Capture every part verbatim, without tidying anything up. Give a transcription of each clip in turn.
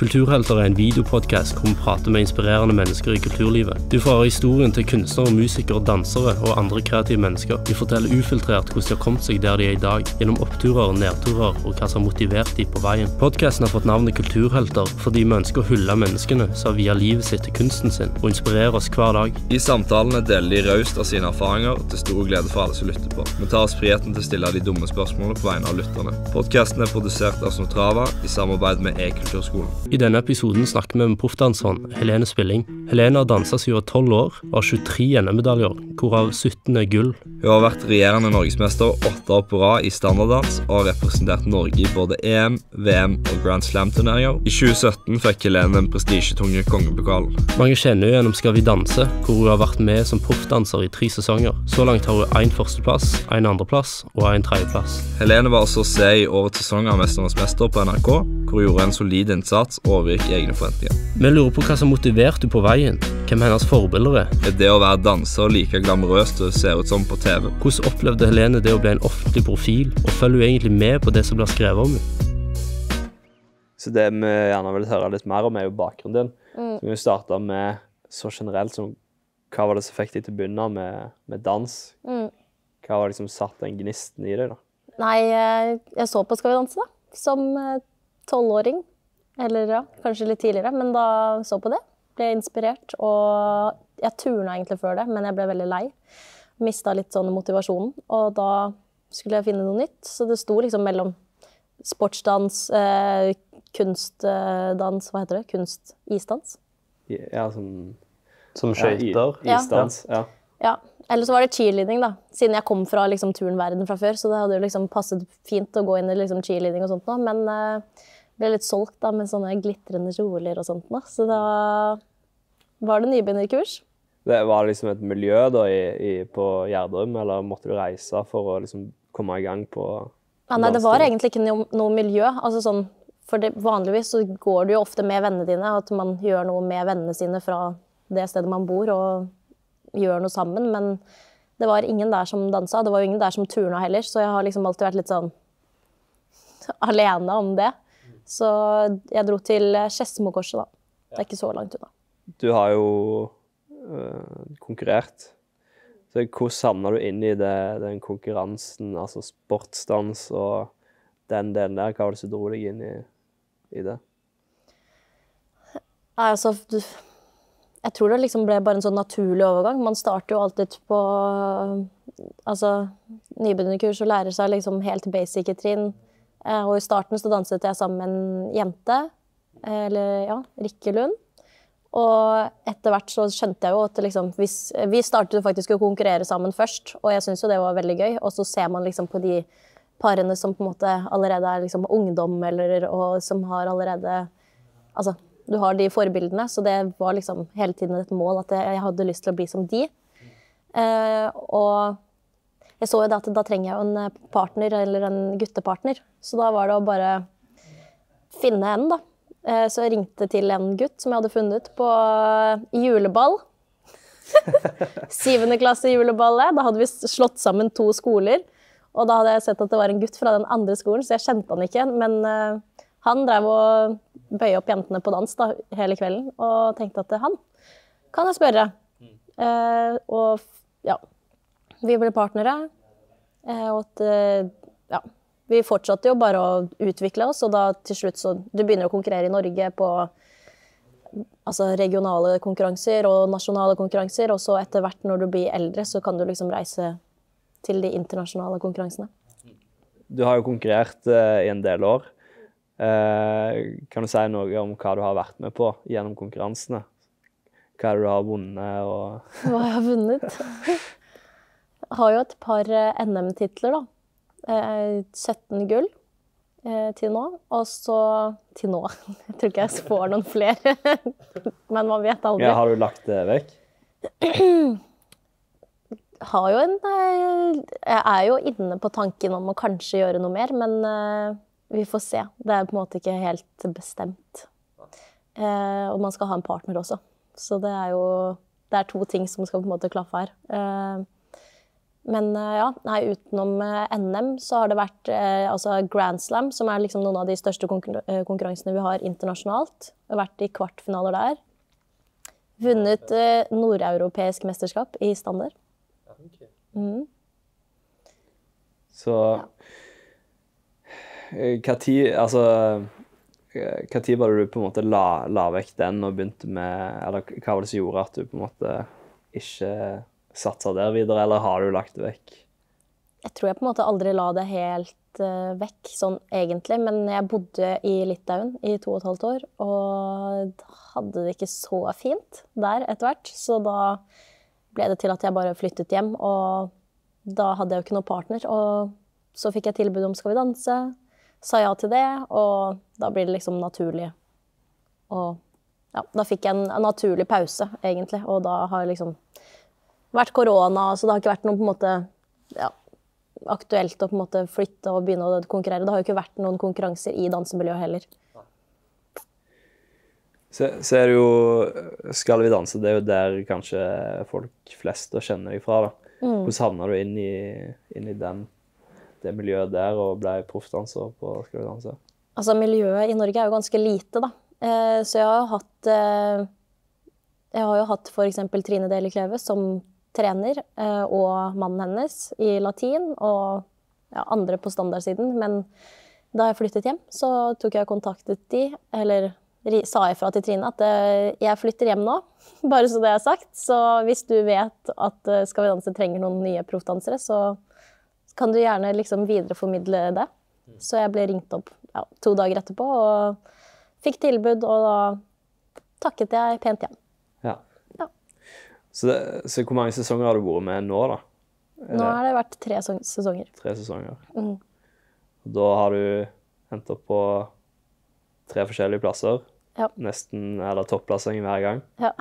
Kulturhelter er en videopodcast hvor vi prater med inspirerende mennesker i kulturlivet. Du får høre historien til kunstnere, musikere, dansere og andre kreative mennesker. De forteller ufiltrert hvordan de har kommet seg der de er i dag, gjennom oppturer, nedturer og hva som har motivert de på veien. Podcasten har fått navnet Kulturhelter fordi vi ønsker å hylle menneskene som via livet sitt til kunsten sin og inspirerer oss hver dag. I samtalene deler de raust av sine erfaringer til stor glede for alle som lytter på. Vi tar oss friheten til å stille de dumme spørsmålene på vegne av lytterne. Podcasten er produsert av Snotrava i samarbeid med E-kulturskolen. I denne episoden snakker vi med proffdanseren Helene Spilling. Helene har danset siden tolv år og har tjuetre N M-medaljer, hvorav sytten er gull. Hun har vært regjerende norgesmester åtte år på rad i standarddans og har representert Norge i både E M, V M og Grand Slam-turneringer. I tjue sytten fikk Helene den prestisjetunge kongepokalen. Mange kjenner jo gjennom Skal vi danse, hvor hun har vært med som proffdanser i tre sesonger. Så langt har hun en førsteplass, en andreplass og en tredjeplass. Helene var også å se i årets sesong av Mesternes Mester på N R K, hvor hun gjorde en solid innsats og overgikk egne forventninger. Vi lurer på hva som motiverte du på veien, hvem hennes forbilder er. Er det å være danser like glamorøst det ser ut som på T V? Hvordan opplevde Helene det å bli en offentlig profil, og følger du egentlig med på det som blir skrevet om henne? Så det vi gjerne vil høre litt mer om er jo bakgrunnen din. Mm. Så vi starter med så generelt som hva var det som fikk deg til å begynne med, med dans? Mm. Hva var det som satt den gnisten i deg da? Nei, jeg så på Skal vi danse da, som tolvåring. Eller ja, kanskje litt tidligere, men da så på det. Ble inspirert, og jeg turnet egentlig før det, men jeg ble veldig lei. Mistet litt sånn motivasjonen, og da skulle jeg finne noe nytt. Så det sto liksom mellom sportsdans, eh, kunstdans, hva heter det? Kunst, isdans? Ja, som... Som skøyter? Ja, isdans, ja. Ja, eller så var det cheerleading da, siden jeg kom fra liksom turnverden fra før, så det hadde jo liksom passet fint å gå inn i liksom cheerleading og sånt nå, men eh, ble litt solgt da med sånne glitrende kjoler og sånt nå, så da var det nybegynnerkurs. Det var liksom et miljø da i, i, på Gjerdrum, eller måtte du reise for å liksom komme i gang på... Ja, nei, det var egentlig ikke noe, noe miljø, altså sånn, for det, vanligvis så går du jo ofte med vennene dine, at man gjør noe med vennene sine fra det stedet man bor, og gjør noe sammen, men det var ingen der som danset, det var jo ingen der som turna heller, så jeg har liksom alltid vært litt sånn alene om det. Så jeg dro til Skedsmokorset da. Det er ikke så langt unna. Du har jo øh, konkurrert. Så hvordan savner du inn i det, den konkurransen, altså sportsdans og den delen der? Hva var det som dro deg inn i, i det? Nei, altså... Du, jeg tror det liksom ble bare en sånn naturlig overgang. Man starter jo alltid på altså, nybegynnerkurs og lærer seg liksom helt basic i trinn. Og i starten så danset jeg sammen med en jente, eller ja, Rikke Lund. Og etter hvert så skjønte jeg jo at det liksom, hvis, vi startet jo faktisk å konkurrere sammen først, og jeg synes jo det var veldig gøy. Og så ser man liksom på de parene som på en måte allerede er liksom ungdom, eller og som har allerede, altså, du har de forbildene, så det var liksom hele tiden et mål at jeg hadde lyst til å bli som de. Eh, og jeg så jo da at da trenger jeg jo en partner, eller en guttepartner. Så da var det å bare finne en da. Eh, så jeg ringte til en gutt som jeg hadde funnet på juleball. Syvende klasse juleballet. Da hadde vi slått sammen to skoler. Og da hadde jeg sett at det var en gutt fra den andre skolen, så jeg kjente han ikke. Men eh, han drev og bøye opp jentene på dans da, hele kvelden, og tenkte at han kan jeg spørre. Mm. Eh, og ja, vi ble partnere, eh, og at, eh, ja, vi fortsatte jo bare å utvikle oss, og da til slutt så, du begynner å konkurrere i Norge på altså, regionale konkurranser og nasjonale konkurranser, og så etter hvert når du blir eldre, så kan du liksom reise til de internasjonale konkurransene. Du har jo konkurrert eh, i en del år. Eh, kan du si noe om hva du har vært med på gjennom konkurransene? Hva du har vunnet og... Hva jeg har vunnet? Jeg har jo et par N M-titler da. Eh, sytten gull eh, til nå, og så til nå. Jeg tror ikke jeg får noen flere, men man vet aldri. Ja, har du lagt det vekk? Har jo en... Jeg er jo inne på tanken om å kanskje gjøre noe mer, men... Vi får se. Det er på en måte ikke helt bestemt. Eh, og man skal ha en partner også. Så det er jo det er to ting som skal på en måte klaffe her. Eh, Men ja, nei, utenom N M så har det vært eh, altså Grand Slam, som er liksom noen av de største konkur konkurransene vi har internasjonalt. Jeg har vært i kvartfinaler der. Vunnet eh, nordeuropeisk mesterskap i standard. Mm. Så hva tid, altså, hva tid var det du på en måte la, la vekk den og begynte med, eller hva var det som gjorde at du på en måte ikke satset der videre, eller har du lagt det vekk? Jeg tror jeg på en måte aldri la det helt uh, vekk, sånn egentlig, men jeg bodde i Litauen i to og et halvt år, og hadde det ikke så fint der etter hvert, så da ble det til at jeg bare flyttet hjem, og da hadde jeg jo ikke noen partner, og så fikk jeg tilbud om Skal vi danse, sa ja til det, og da blir det liksom naturlig. Og ja, da fikk jeg en, en naturlig pause, egentlig, og da har jeg liksom vært korona, så det har ikke vært noen på en måte ja, aktuelt å på en måte flytte og begynne å konkurrere. Det har jo ikke vært noen konkurranser i dansemiljøet heller. Så, så er det jo, Skal vi danse, det er jo der kanskje folk flest kjenner deg fra da. Mm. Hvordan havnet du inn i, inn i den, det miljøet der og ble proffdanser på Skal vi danse? Altså miljøet i Norge er jo ganske lite da. Eh, så jeg har jo hatt, eh, jeg har jo hatt for eksempel Trine Deli Kleve som trener, eh, og mannen hennes i latin, og ja, andre på standardsiden. Men da jeg flyttet hjem, så tok jeg kontaktet de, eller sa jeg fra til Trine at eh, jeg flytter hjem nå, bare så det er sagt. Så hvis du vet at eh, Skal vi danse trenger noen nye proffdansere, så kan du gjerne liksom videreformidle det. Så jeg ble ringt opp ja, to dager etterpå, og fikk tilbud, og da takket jeg pent igjen. Ja. Ja. Så, det, så hvor mange sesonger har du vært med nå da? Nå har det vært tre sesonger. Tre sesonger. Mm. Da har du hentet opp på tre forskjellige plasser. Ja. Nesten, eller topplassering hver gang. Ja.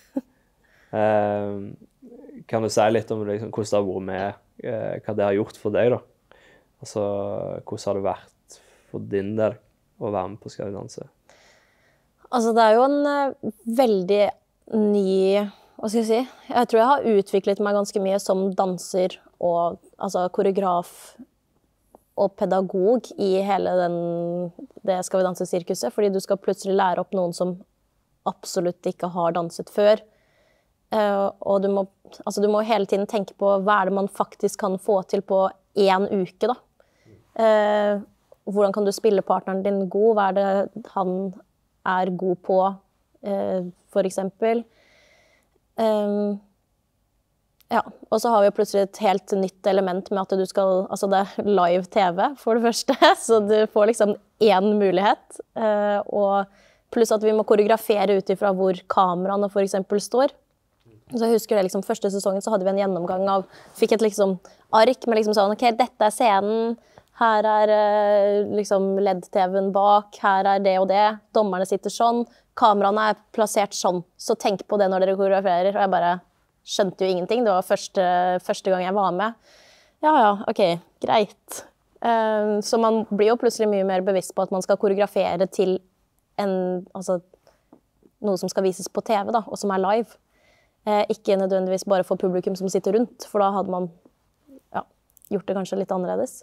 eh, kan du si litt om liksom, hvordan det har vært med, eh, hva det har gjort for deg da? Altså, hvordan har det vært for din del å være med på Skal vi danse? Altså, det er jo en uh, veldig ny, hva skal jeg si? Jeg tror jeg har utviklet meg ganske mye som danser og altså, koreograf og pedagog i hele den, det Skal vi danse-sirkuset, fordi du skal plutselig lære opp noen som absolutt ikke har danset før. Uh, og du må, altså, du må hele tiden tenke på hva er det man faktisk kan få til på en uke da. Uh, hvordan kan du spille partneren din god? Hva er det han er god på, uh, for eksempel? Um, ja, og så har vi jo plutselig et helt nytt element med at du skal, altså det er live T V for det første, så du får liksom én mulighet, uh, og pluss at vi må koreografere ut ifra hvor kameraene for eksempel står. Så jeg husker det liksom, første sesongen så hadde vi en gjennomgang av, fikk et liksom ark med liksom sånn, ok, dette er scenen, her er uh, liksom L E D-T V-en bak, her er det og det, dommerne sitter sånn, kameraene er plassert sånn, så tenk på det når dere koreograferer, og jeg bare skjønte jo ingenting, det var første, første gang jeg var med. Ja, ja, ok, greit. Uh, så man blir jo plutselig mye mer bevisst på at man skal koreografere til en, altså, noe som skal vises på T V da, og som er live. Uh, ikke nødvendigvis bare for publikum som sitter rundt, for da hadde man ja, gjort det kanskje litt annerledes.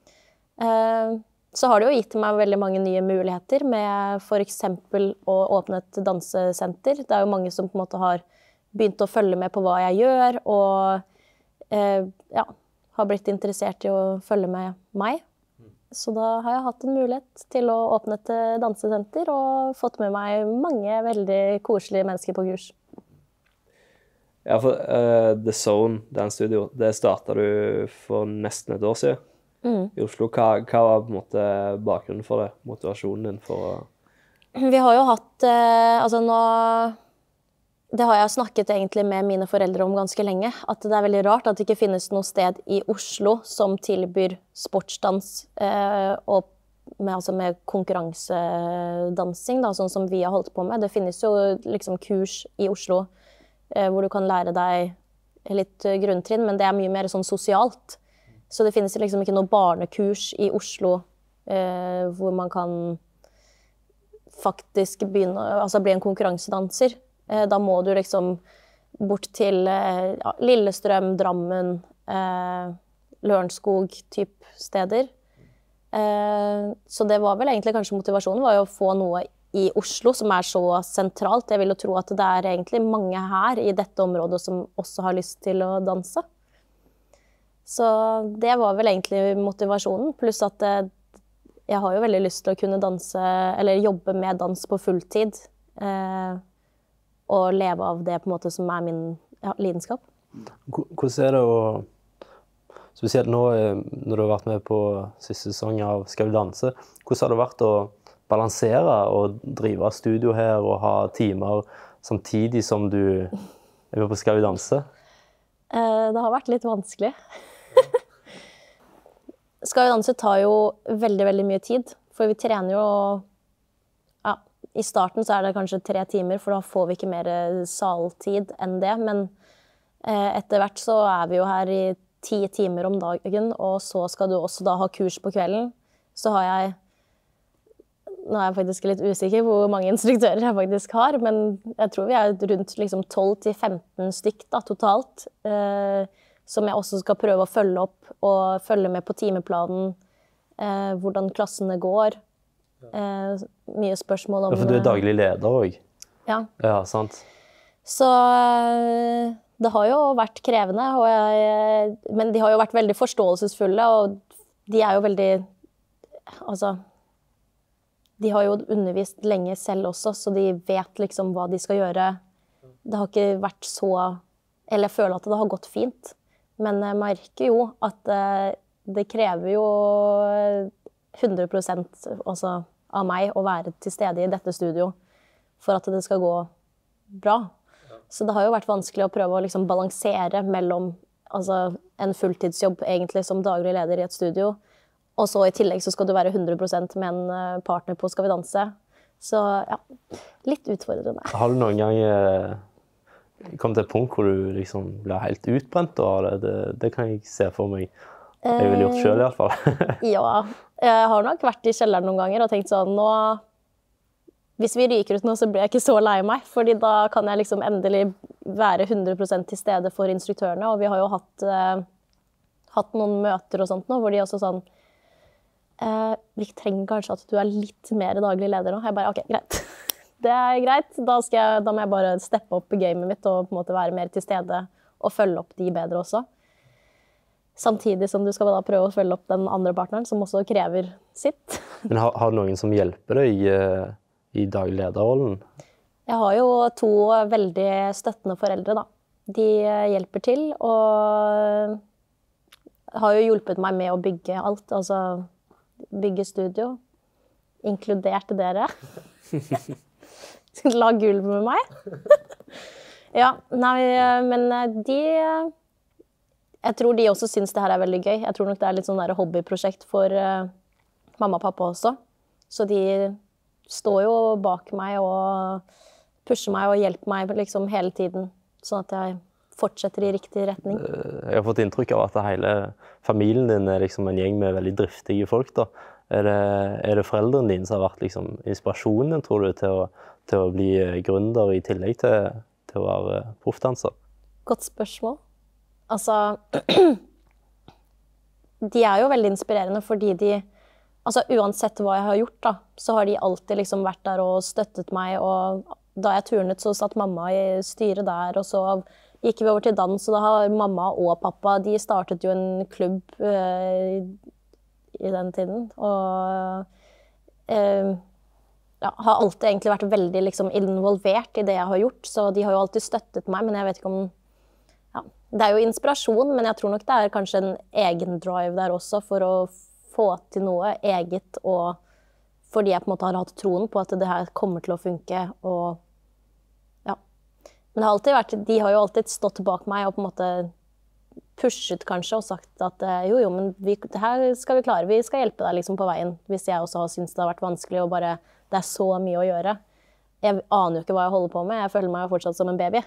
Uh, så har det jo gitt meg veldig mange nye muligheter med for eksempel å åpne et dansesenter. Det er jo mange som på en måte har begynt å følge med på hva jeg gjør, og uh, ja, har blitt interessert i å følge med meg. Så da har jeg hatt en mulighet til å åpne et dansesenter og fått med meg mange veldig koselige mennesker på kurs. Ja, for uh, The Zone, den studio, det startet du for nesten et år siden mm. i Oslo. Hva, hva var på en måte bakgrunnen for det? Motivasjonen din for å... Vi har jo hatt, uh, altså nå... Det har jeg snakket egentlig med mine foreldre om ganske lenge, at det er veldig rart at det ikke finnes noe sted i Oslo som tilbyr sportsdans uh, og med, altså med konkurransedansing, da, sånn som vi har holdt på med. Det finnes jo liksom kurs i Oslo hvor du kan lære deg litt grunntrinn, men det er mye mer sånn sosialt. Så det finnes liksom ikke noe barnekurs i Oslo eh, hvor man kan faktisk begynne, altså bli en konkurransedanser. Eh, da må du liksom bort til eh, ja, Lillestrøm, Drammen, eh, Lørenskog-typ steder. Eh, så det var vel egentlig kanskje motivasjonen var jo å få noe i Oslo som er så sentralt. Jeg vil jo tro at det er egentlig mange her i dette området som også har lyst til å danse. Så det var vel egentlig motivasjonen, pluss at eh, jeg har jo veldig lyst til å kunne danse, eller jobbe med dans på fulltid, eh, og leve av det på en måte som er min ja, lidenskap. Hvordan er det å, spesielt nå når du har vært med på siste sesong av Skal vi danse, hvordan har det vært å balansere og drive studio her og ha timer samtidig som du er med på Skal vi danse? Eh, det har vært litt vanskelig. Skal vi danse tar jo veldig, veldig mye tid, for vi trener jo, ja, i starten så er det kanskje tre timer, for da får vi ikke mer saltid enn det, men eh, etter hvert så er vi jo her i ti timer om dagen, og så skal du også da ha kurs på kvelden. Så har jeg, nå er jeg faktisk litt usikker på hvor mange instruktører jeg faktisk har, men jeg tror vi er rundt liksom tolv til femten stykk da, totalt, eh, som jeg også skal prøve å følge opp og følge med på timeplanen, eh, hvordan klassene går. Eh, mye spørsmål om... Ja, for du er daglig leder også. Ja. Ja, sant. Så eh, det har jo vært krevende, og jeg, men de har jo vært veldig forståelsesfulle, og de er jo veldig... Altså, de har jo undervist lenge selv også, så de vet liksom hva de skal gjøre. Det har ikke vært så... Eller jeg føler at det har gått fint. Men jeg merker jo at det krever jo hundre prosent altså, av meg å være til stede i dette studio for at det skal gå bra. Så det har jo vært vanskelig å prøve å liksom balansere mellom altså, en fulltidsjobb egentlig som daglig leder i et studio, og så i tillegg så skal du være hundre prosent med en partner på Skal vi danse. Så ja, litt utfordrende. Har du noen gang... kom til et punkt hvor du liksom ble helt utbrent av det. det. Det kan jeg se for meg. Jeg ville gjort selv i hvert fall. Ja, jeg har nok vært i kjelleren noen ganger og tenkt sånn, nå, hvis vi ryker ut nå, så blir jeg ikke så lei meg, fordi da kan jeg liksom endelig være hundre prosent til stede for instruktørene, og vi har jo hatt, eh, hatt noen møter og sånt nå, hvor de også sånn, eh, vi trenger kanskje at du er litt mer daglig leder nå. Jeg bare, ok, greit. Det er greit, da, skal jeg, da må jeg bare steppe opp gamet mitt og på en måte være mer til stede og følge opp de bedre også. Samtidig som du skal da prøve å følge opp den andre partneren som også krever sitt. Men har, har du noen som hjelper deg i, i daglig lederrollen? Jeg har jo to veldig støttende foreldre da. De hjelper til og har jo hjulpet meg med å bygge alt, altså bygge studio, inkludert dere. La gulv med meg. Ja, nei, men de... Jeg tror de også synes det her er veldig gøy. Jeg tror nok det er litt sånn der hobbyprosjekt for uh, mamma og pappa også. Så de står jo bak meg og pusher meg og hjelper meg liksom hele tiden, sånn at jeg fortsetter i riktig retning. Jeg har fått inntrykk av at hele familien din er liksom en gjeng med veldig driftige folk da. Er det, er det foreldrene dine som har vært liksom, inspirasjonen, tror du, til å, til å bli gründer i tillegg til, til å være proffdanser? Godt spørsmål. Altså, de er jo veldig inspirerende fordi de, altså uansett hva jeg har gjort da, så har de alltid liksom vært der og støttet meg, og da jeg turnet så satt mamma i styret der, og så gikk vi over til dans, og da har mamma og pappa, de startet jo en klubb øh, i den tiden, og øh, ja, har alltid egentlig vært veldig liksom, involvert i det jeg har gjort, så de har jo alltid støttet meg, men jeg vet ikke om... Ja, det er jo inspirasjon, men jeg tror nok det er kanskje en egen drive der også for å få til noe eget, og fordi jeg på en måte har hatt troen på at det her kommer til å funke, og ja. Men det har alltid vært, de har jo alltid stått bak meg og på en måte pushet kanskje og sagt at jo, jo, men vi, det her skal vi klare, vi skal hjelpe deg liksom på veien, hvis jeg også har syntes det har vært vanskelig og bare, det er så mye å gjøre. Jeg aner jo ikke hva jeg holder på med, jeg føler meg fortsatt som en baby.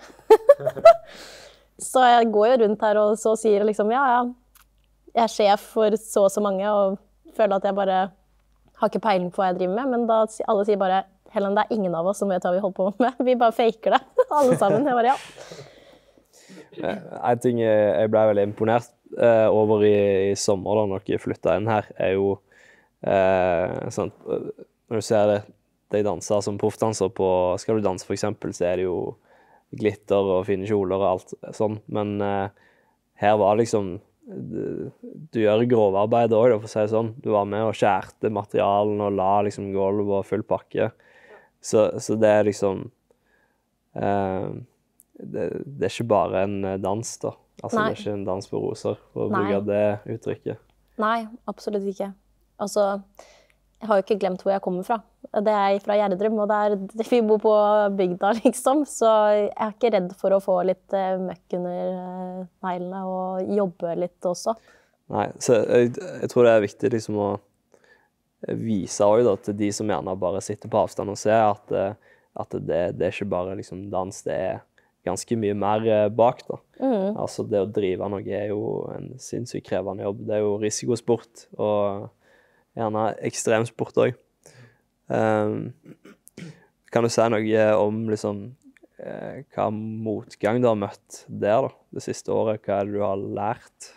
Så jeg går jo rundt her og så sier liksom, ja, ja, jeg er sjef for så og så mange, og føler at jeg bare har ikke peiling på hva jeg driver med, men da alle sier bare, Helen, det er ingen av oss som vet hva vi holder på med, vi bare faker det, alle sammen. Jeg bare, ja. En ting jeg ble veldig imponert eh, over i, i sommer da når jeg flyttet inn her, er jo eh, sånn, når du ser det, de danser som proffdanser på, skal du danse for eksempel, så er det jo glitter og fine kjoler og alt sånn, men eh, her var liksom, du, du gjør grovarbeid også, for å si det sånn, du var med og skjærte materialen og la liksom gulv og full pakke, så, så det er liksom, eh, det, det er ikke bare en dans da, altså Nei. det er ikke en dans på roser, for å Nei. bruke det uttrykket. Nei, absolutt ikke. Altså, jeg har jo ikke glemt hvor jeg kommer fra. Det er fra Gjerdrum, og der vi bor på bygda, liksom. Så jeg er ikke redd for å få litt uh, møkk under uh, neglene og jobbe litt også. Nei, så jeg, jeg tror det er viktig liksom å vise også da, til de som gjerne bare sitter på avstand og ser at, at det, det er ikke bare liksom dans, det er ganske mye mer bak da. Mm. Altså det å drive noe er jo en sinnssykt krevende jobb. Det er jo risikosport, og gjerne ekstremsport også. Um, kan du si noe om liksom, eh, hva motgang du har møtt der da, det siste året? Hva er det du har lært?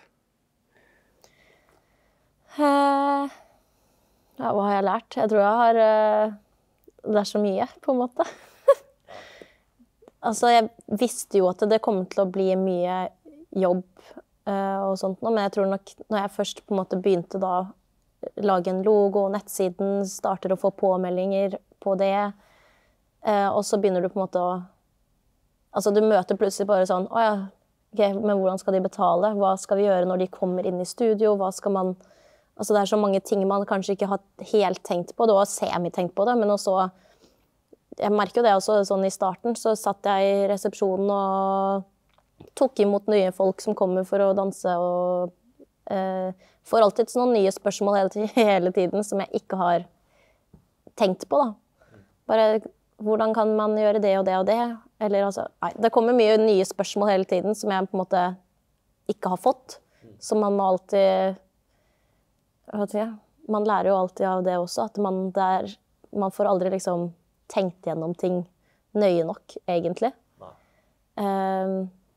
Uh, ja, hva har jeg lært? Jeg tror jeg har uh, lært så mye, på en måte. Altså, jeg visste jo at det kom til å bli mye jobb uh, og sånt, men jeg tror nok når jeg først på en måte begynte da lage en logo, nettsiden, starter å få påmeldinger på det, uh, og så begynner du på en måte å, altså du møter plutselig bare sånn, å ja, ok, men hvordan skal de betale? Hva skal vi gjøre når de kommer inn i studio? Hva skal man, altså det er så mange ting man kanskje ikke har helt tenkt på, du har semi-tenkt på det, men også jeg merker jo det også sånn i starten, så satt jeg i resepsjonen og tok imot nye folk som kommer for å danse, og eh, får alltid sånne nye spørsmål hele, hele tiden som jeg ikke har tenkt på da. Bare, hvordan kan man gjøre det og det og det? Eller altså, nei, det kommer mye nye spørsmål hele tiden som jeg på en måte ikke har fått, så man må alltid, hva vet jeg, man lærer jo alltid av det også, at man, der, man får aldri liksom tenkt gjennom ting nøye nok, egentlig. Um,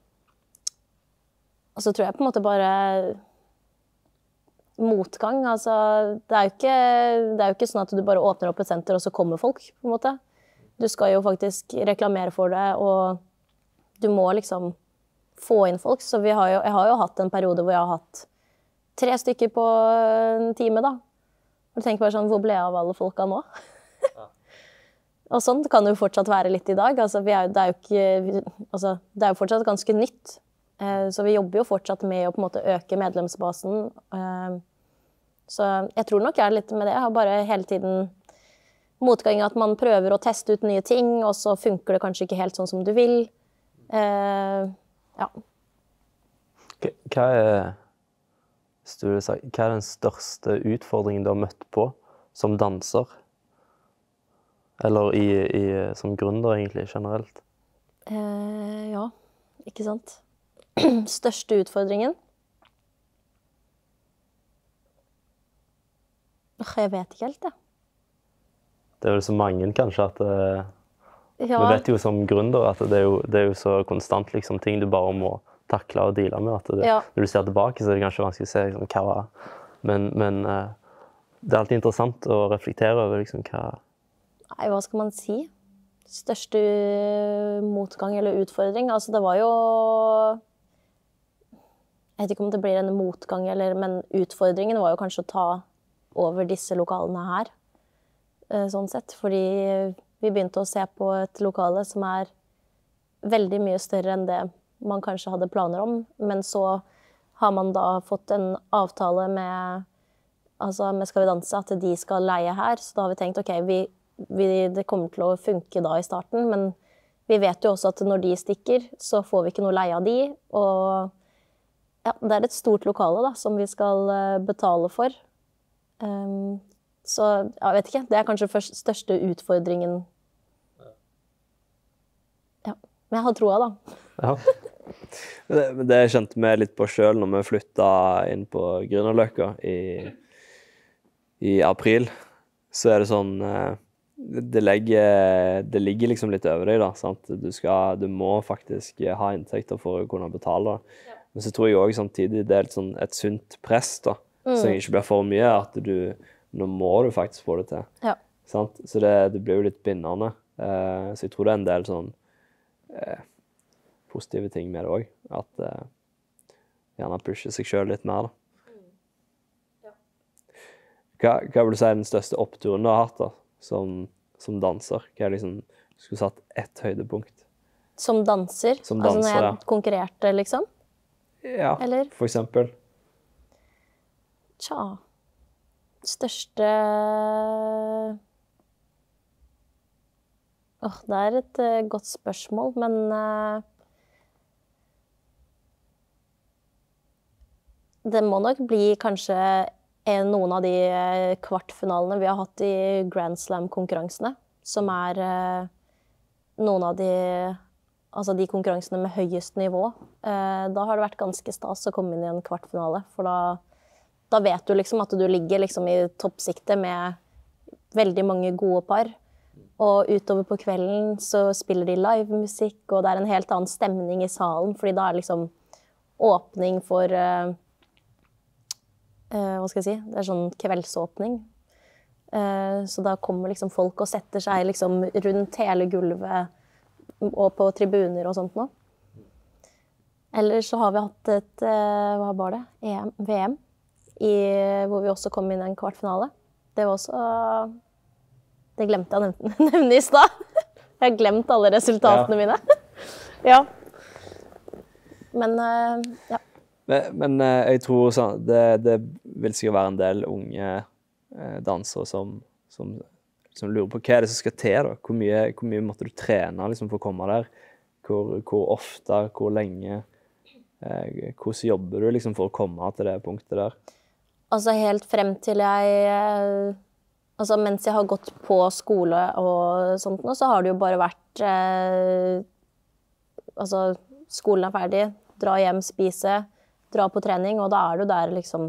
og så tror jeg på en måte bare motgang, altså det er jo ikke, det er jo ikke sånn at du bare åpner opp et senter og så kommer folk, på en måte. Du skal jo faktisk reklamere for det, og du må liksom få inn folk. Så vi har jo, jeg har jo hatt en periode hvor jeg har hatt tre stykker på en time da. Og du tenker bare sånn, hvor ble jeg av alle folka nå? Og sånn kan det jo fortsatt være litt i dag. Altså, vi er, det, er jo ikke, altså, det er jo fortsatt ganske nytt. Eh, så vi jobber jo fortsatt med å på en måte øke medlemsbasen. Eh, så jeg tror nok jeg er litt med det. Jeg har bare hele tiden motgang at man prøver å teste ut nye ting, og så funker det kanskje ikke helt sånn som du vil. Eh, ja. Hva er, hva er den største utfordringen du har møtt på som danser? Eller i, i, som gründer egentlig, generelt? Eh, ja, ikke sant. Største utfordringen? Jeg vet ikke helt, ja. Det er jo så mange, kanskje, at uh, Ja. vi vet jo som gründer at det er jo, det er jo så konstant liksom, ting du bare må takle og deale med. At det, Ja. Når du ser tilbake, så er det kanskje vanskelig å se liksom, hva var. Men, men uh, det er alltid interessant å reflektere over liksom, hva. Nei, hva skal man si? Største motgang eller utfordring? Altså, det var jo... Jeg vet ikke om det blir en motgang, eller, men utfordringen var jo kanskje å ta over disse lokalene her. Sånn sett. Fordi vi begynte å se på et lokale som er veldig mye større enn det man kanskje hadde planer om. Men så har man da fått en avtale med, altså med Skal vi danse, at de skal leie her. Så da har vi tenkt, ok, vi Vi, det kommer til å funke da i starten, men vi vet jo også at når de stikker, så får vi ikke noe leie av de, og ja, det er et stort lokale da, som vi skal betale for. Um, så jeg vet ikke, det er kanskje først største utfordringen. Ja, men jeg har troa da. Ja. Det, det kjente vi litt på selv når vi flyttet inn på Grünerløkka i, i april. Så er det sånn... Det, legger, det ligger liksom litt over deg da, sant? Du, skal, du må faktisk ha inntekter for å kunne betale. Men så tror jeg også samtidig det er litt sånn et sunt press da, Mm. så det ikke blir for mye at du, nå må du faktisk få det til. Ja. Sant? Så det, det blir jo litt bindende. Eh, så jeg tror det er en del sånn eh, positive ting med det også. At eh, gjerne pushe seg selv litt mer da. Hva, hva vil du si er den største oppturen du har hatt da, som, som danser? Hva er liksom, du skulle satt ett høydepunkt? Som danser? Som altså danser, når jeg ja. konkurrerte, liksom? Ja, Eller? for eksempel. Tja. Største Åh, det er et uh, godt spørsmål, men uh, det må nok bli kanskje en, noen av de uh, kvartfinalene vi har hatt i Grand Slam-konkurransene, som er uh, noen av de, altså de konkurransene med høyest nivå. Uh, da har det vært ganske stas å komme inn i en kvartfinale, for da, da vet du liksom at du ligger liksom i toppsiktet med veldig mange gode par. Og utover på kvelden så spiller de livemusikk, og det er en helt annen stemning i salen, fordi da er det liksom åpning for uh, uh, hva skal jeg si? Det er sånn kveldsåpning. Uh, så da kommer liksom folk og setter seg liksom rundt hele gulvet og på tribuner og sånt nå. Eller så har vi hatt et, uh, hva var det? E M, V M, i, hvor vi også kom inn i en kvartfinale. Det var også uh, Det glemte jeg å nevne i stad. Jeg har glemt alle resultatene ja. mine. Ja. Men, uh, ja. Men, men uh, jeg tror sånn, det, det vil sikkert være en del unge uh, dansere som, som, som lurer på hva er det som skal til da? Hvor mye, hvor mye måtte du trene liksom, for å komme der? Hvor, hvor ofte, hvor lenge? Uh, hvordan jobber du liksom, for å komme til det punktet der? Altså helt frem til jeg... Uh, Altså, mens jeg har gått på skole og sånt nå, så har det jo bare vært eh, altså, skolen er ferdig, dra hjem, spise, dra på trening, og da er du der liksom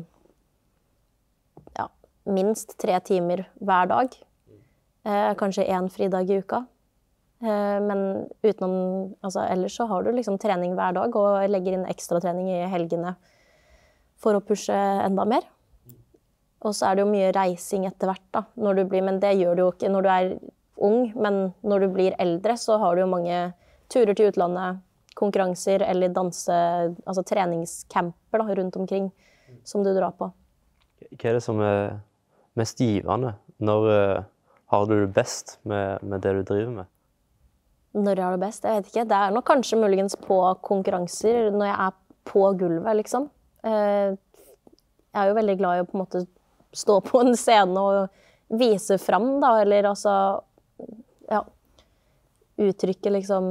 ja, minst tre timer hver dag. Eh, kanskje en fridag i uka. Eh, men utenom, altså, ellers så har du liksom trening hver dag, og legger inn ekstra trening i helgene for å pushe enda mer. Og så er det jo mye reising etter hvert da, når du blir, men det gjør du jo ikke når du er ung, men når du blir eldre så har du jo mange turer til utlandet, konkurranser eller danse, altså treningscamper da, rundt omkring som du drar på. Hva er det som er mest givende? Når uh, har du det best med, med det du driver med? Når jeg har det best? Jeg vet ikke. Det er nok kanskje muligens på konkurranser, når jeg er på gulvet liksom. Uh, jeg er jo veldig glad i å på en måte stå på en scene og vise fram, da, eller altså, ja, uttrykke liksom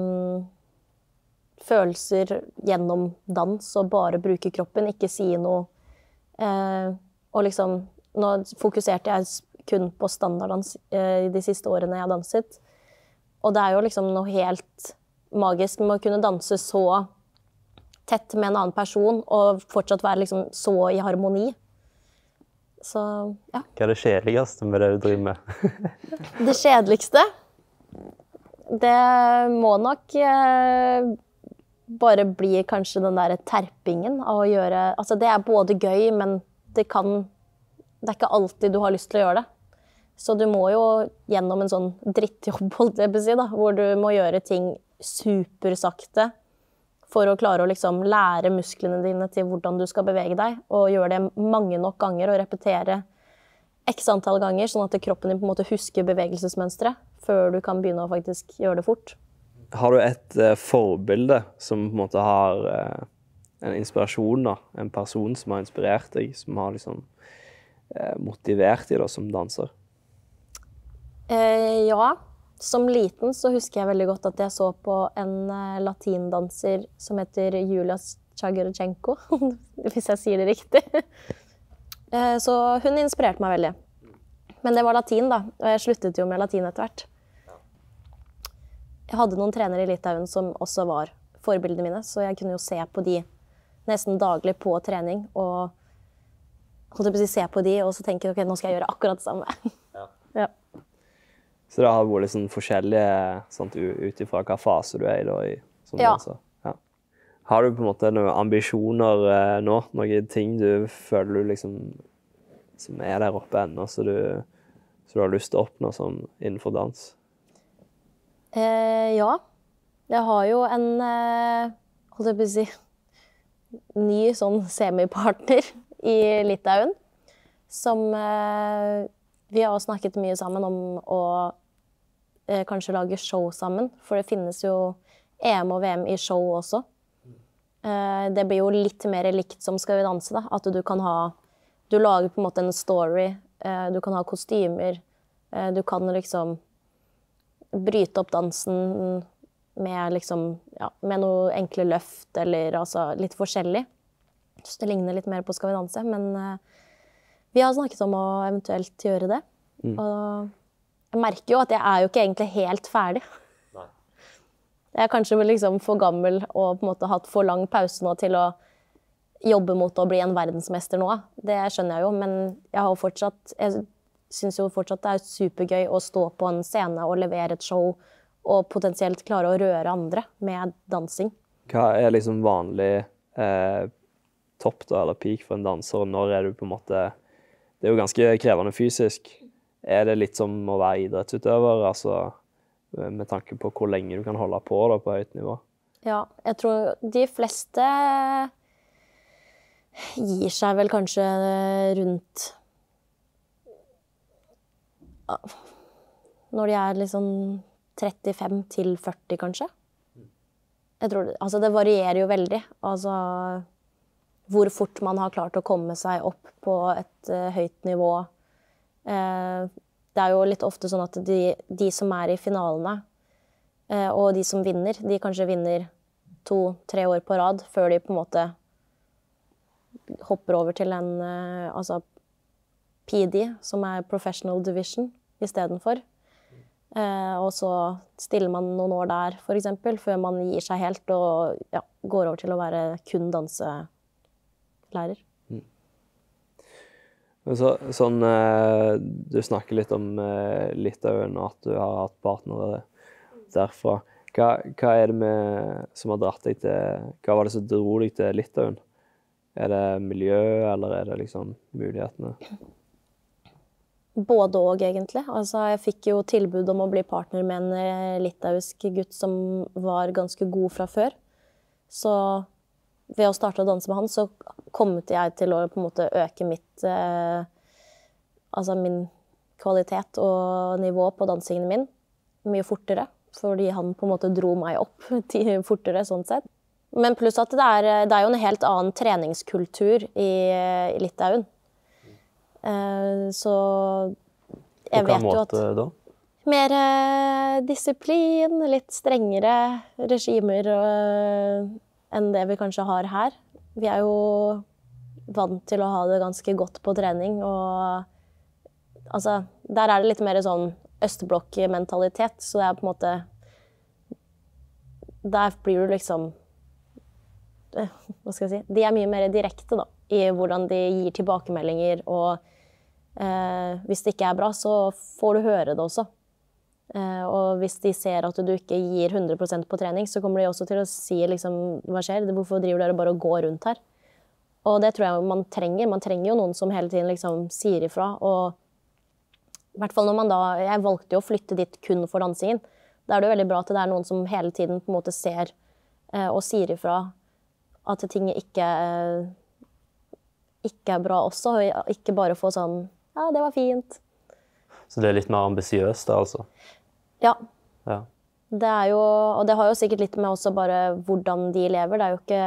følelser gjennom dans og bare bruke kroppen, ikke si noe. Eh, og liksom, nå fokuserte jeg kun på standarddans eh, de siste årene jeg har danset. Og det er jo liksom noe helt magisk med å kunne danse så tett med en annen person og fortsatt være liksom så i harmoni. Så, ja. Hva er det kjedeligste med det du driver med? Det kjedeligste? Det må nok eh, bare bli kanskje den der terpingen av å gjøre... Altså det er både gøy, men det kan... Det er ikke alltid du har lyst til å gjøre det. Så du må jo gjennom en sånn drittjobb, holdt jeg på å si, da, hvor du må gjøre ting supersakte for å klare å liksom lære musklene dine til hvordan du skal bevege deg, og gjøre det mange nok ganger og repetere x antall ganger, sånn at kroppen din på en måte husker bevegelsesmønstre før du kan begynne å faktisk gjøre det fort. Har du et uh, forbilde som på en måte har uh, en inspirasjon da? En person som har inspirert deg, som har liksom uh, motivert deg da, som danser? Eh, ja. Som liten så husker jeg veldig godt at jeg så på en uh, latindanser som heter Julia Chagrechenko, hvis jeg sier det riktig. uh, så hun inspirerte meg veldig. Men det var latin da, og jeg sluttet jo med latin etter hvert. Jeg hadde noen trenere i Litauen som også var forbildene mine, så jeg kunne jo se på de nesten daglig på trening, og holdt jeg på å si se på de, og så tenke, ok, nå skal jeg gjøre akkurat det samme. Ja. Ja. Så det har vært liksom forskjellige, sånt, ut ifra hva fase du er i da, i, som ja. danser. Ja. Har du på en måte noen ambisjoner eh, nå? Noen ting du føler du liksom som er der oppe ennå, så du, så du har lyst til å oppnå sånn innenfor dans? Eh, ja. Jeg har jo en, eh, holdt jeg på å si, ny sånn semipartner i Litauen, som eh, vi har snakket mye sammen om å eh, kanskje lage show sammen, for det finnes jo E M og V M i show også. Eh, det blir jo litt mer likt som Skal vi danse, da, at du kan ha, du lager på en måte en story, eh, du kan ha kostymer, eh, du kan liksom bryte opp dansen med liksom, ja, med noe enkle løft, eller altså litt forskjellig. Så det ligner litt mer på Skal vi danse, men eh, vi har snakket om å eventuelt gjøre det. Mm. Og jeg merker jo at jeg er jo ikke egentlig helt ferdig. Nei. Jeg er kanskje liksom for gammel og på en måte hatt for lang pause nå til å jobbe mot å bli en verdensmester nå. Det skjønner jeg jo, men jeg har fortsatt, jeg synes jo fortsatt det er supergøy å stå på en scene og levere et show og potensielt klare å røre andre med dansing. Hva er liksom vanlig eh, topp da, eller peak for en danser, og når er du på en måte, det er jo ganske krevende fysisk. Er det litt som å være idrettsutøver, altså med tanke på hvor lenge du kan holde på da, på høyt nivå? Ja, jeg tror de fleste gir seg vel kanskje rundt når de er liksom trettifem til førti kanskje. Jeg tror, altså det varierer jo veldig, altså hvor fort man har klart å komme seg opp på et uh, høyt nivå. Uh, det er jo litt ofte sånn at de, de som er i finalene, uh, og de som vinner, de kanskje vinner to-tre år på rad, før de på en måte hopper over til en uh, altså P D, som er Professional Division, i stedet for. Uh, og så stiller man noen år der, for eksempel, før man gir seg helt og ja, går over til å være kun danselærer. Mm. Så, sånn, uh, du snakker litt om uh, Litauen, og at du har hatt partnere derfra. Hva, hva er det med, som har dratt deg til, hva var det som dro deg til Litauen? Er det miljø, eller er det liksom mulighetene? Både og, egentlig. Altså, jeg fikk jo tilbud om å bli partner med en litauisk gutt som var ganske god fra før. Så ved å starte å danse med han, så kom jeg til å på en måte øke mitt, eh, altså min kvalitet og nivå på dansingen min mye fortere, fordi han på en måte dro meg opp til fortere, sånn sett. Men pluss at det er, det er jo en helt annen treningskultur i, i Litauen. Uh, så jeg vet jo at da? mer uh, disiplin, litt strengere regimer uh, enn det vi kanskje har her. Vi er jo vant til å ha det ganske godt på trening, og altså, der er det litt mer sånn østblokk-mentalitet, så det er på en måte, der blir du liksom, uh, hva skal jeg si, de er mye mer direkte da, i hvordan de gir tilbakemeldinger, og Eh, hvis det ikke er bra, så får du høre det også. Eh, og hvis de ser at du ikke gir hundre prosent på trening, så kommer de også til å si liksom, hva skjer? Hvorfor driver dere bare og går rundt her? Og det tror jeg man trenger. Man trenger jo noen som hele tiden liksom sier ifra. Og i hvert fall når man da, jeg valgte jo å flytte dit kun for dansingen. Da er det jo veldig bra at det er noen som hele tiden på en måte ser eh, og sier ifra at ting ikke, eh, ikke er bra også, og ikke bare få sånn ja, det var fint. Så det er litt mer ambisiøst da, altså? Ja. Ja. Det er jo, og det har jo sikkert litt med også bare hvordan de lever. Det er jo ikke,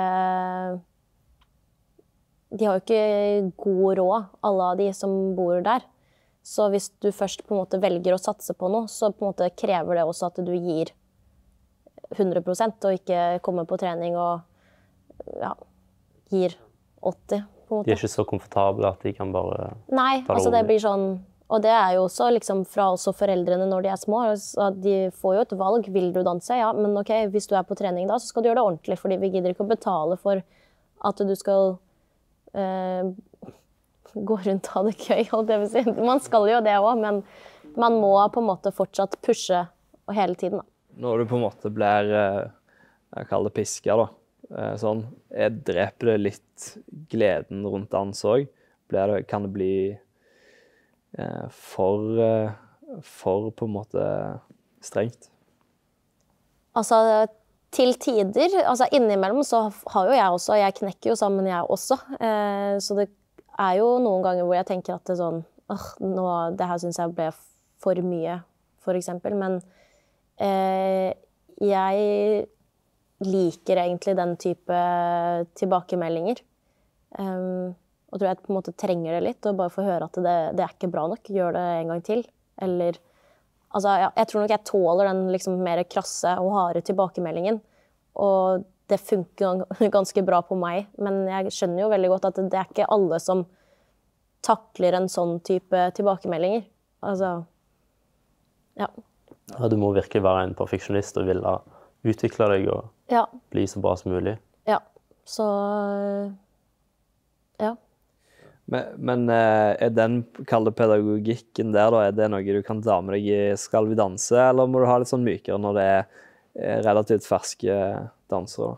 de har jo ikke god råd, alle av de som bor der. Så hvis du først på en måte velger å satse på noe, så på en måte krever det også at du gir hundre prosent, og ikke kommer på trening og ja, gir åtti prosent. De er ikke så komfortable at de kan bare... Nei, altså det blir sånn... Og det er jo også liksom fra også foreldrene når de er små. At de får jo et valg. Vil du danse? Ja, men ok, hvis du er på trening da, så skal du gjøre det ordentlig. Fordi vi gidder ikke å betale for at du skal eh, gå rundt og ha det gøy. Holdt jeg vil si. Man skal jo det også, men man må på en måte fortsatt pushe hele tiden. Da. Når du på en måte blir, jeg kaller det pisker da, eh, sånn, jeg dreper det litt gleden rundt dans også. Blir det, kan det bli eh, for, eh, for på en måte strengt? Altså, til tider, altså innimellom så har jo jeg også, jeg knekker jo sammen jeg også, eh, så det er jo noen ganger hvor jeg tenker at det sånn, åh, nå, det her synes jeg ble for mye, for eksempel, men eh, jeg liker egentlig den type tilbakemeldinger. Um, og tror jeg på en måte trenger det litt, og bare få høre at det, det er ikke bra nok, gjør det en gang til. Eller, altså, jeg, jeg tror nok jeg tåler den liksom mer krasse og harde tilbakemeldingen, og det funker ganske bra på meg, men jeg skjønner jo veldig godt at det er ikke alle som takler en sånn type tilbakemeldinger. Altså, ja. Ja, du må virkelig være en perfeksjonist og ville utvikle deg og ja. bli så bra som mulig. Ja, så ja. Men, men er den kalde pedagogikken der da, er det noe du kan ta med deg i Skal vi danse, eller må du ha litt sånn mykere når det er relativt ferske dansere?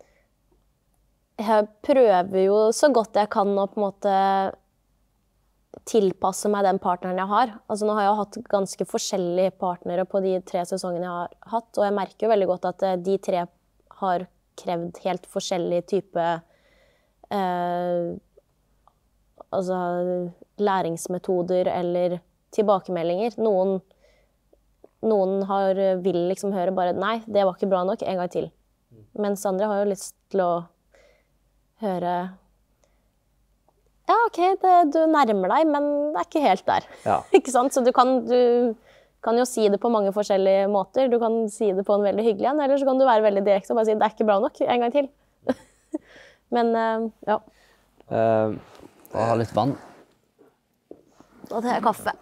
Jeg prøver jo så godt jeg kan å på en måte tilpasse meg den partneren jeg har. Altså nå har jeg hatt ganske forskjellige partnere på de tre sesongene jeg har hatt, og jeg merker jo veldig godt at de tre har krevd helt forskjellig type eh, altså læringsmetoder eller tilbakemeldinger. Noen, noen har, vil liksom høre bare, nei, det var ikke bra nok, en gang til. Mens andre har jo lyst til å høre, ja, ok, det, du nærmer deg, men det er ikke helt der. Ja. Ikke sant? Så du kan, du kan jo si det på mange forskjellige måter. Du kan si det på en veldig hyggelig en, eller så kan du være veldig direkte og bare si, det er ikke bra nok, en gang til. Men, uh, ja. Uh, Og ha litt vann. Og det er kaffe.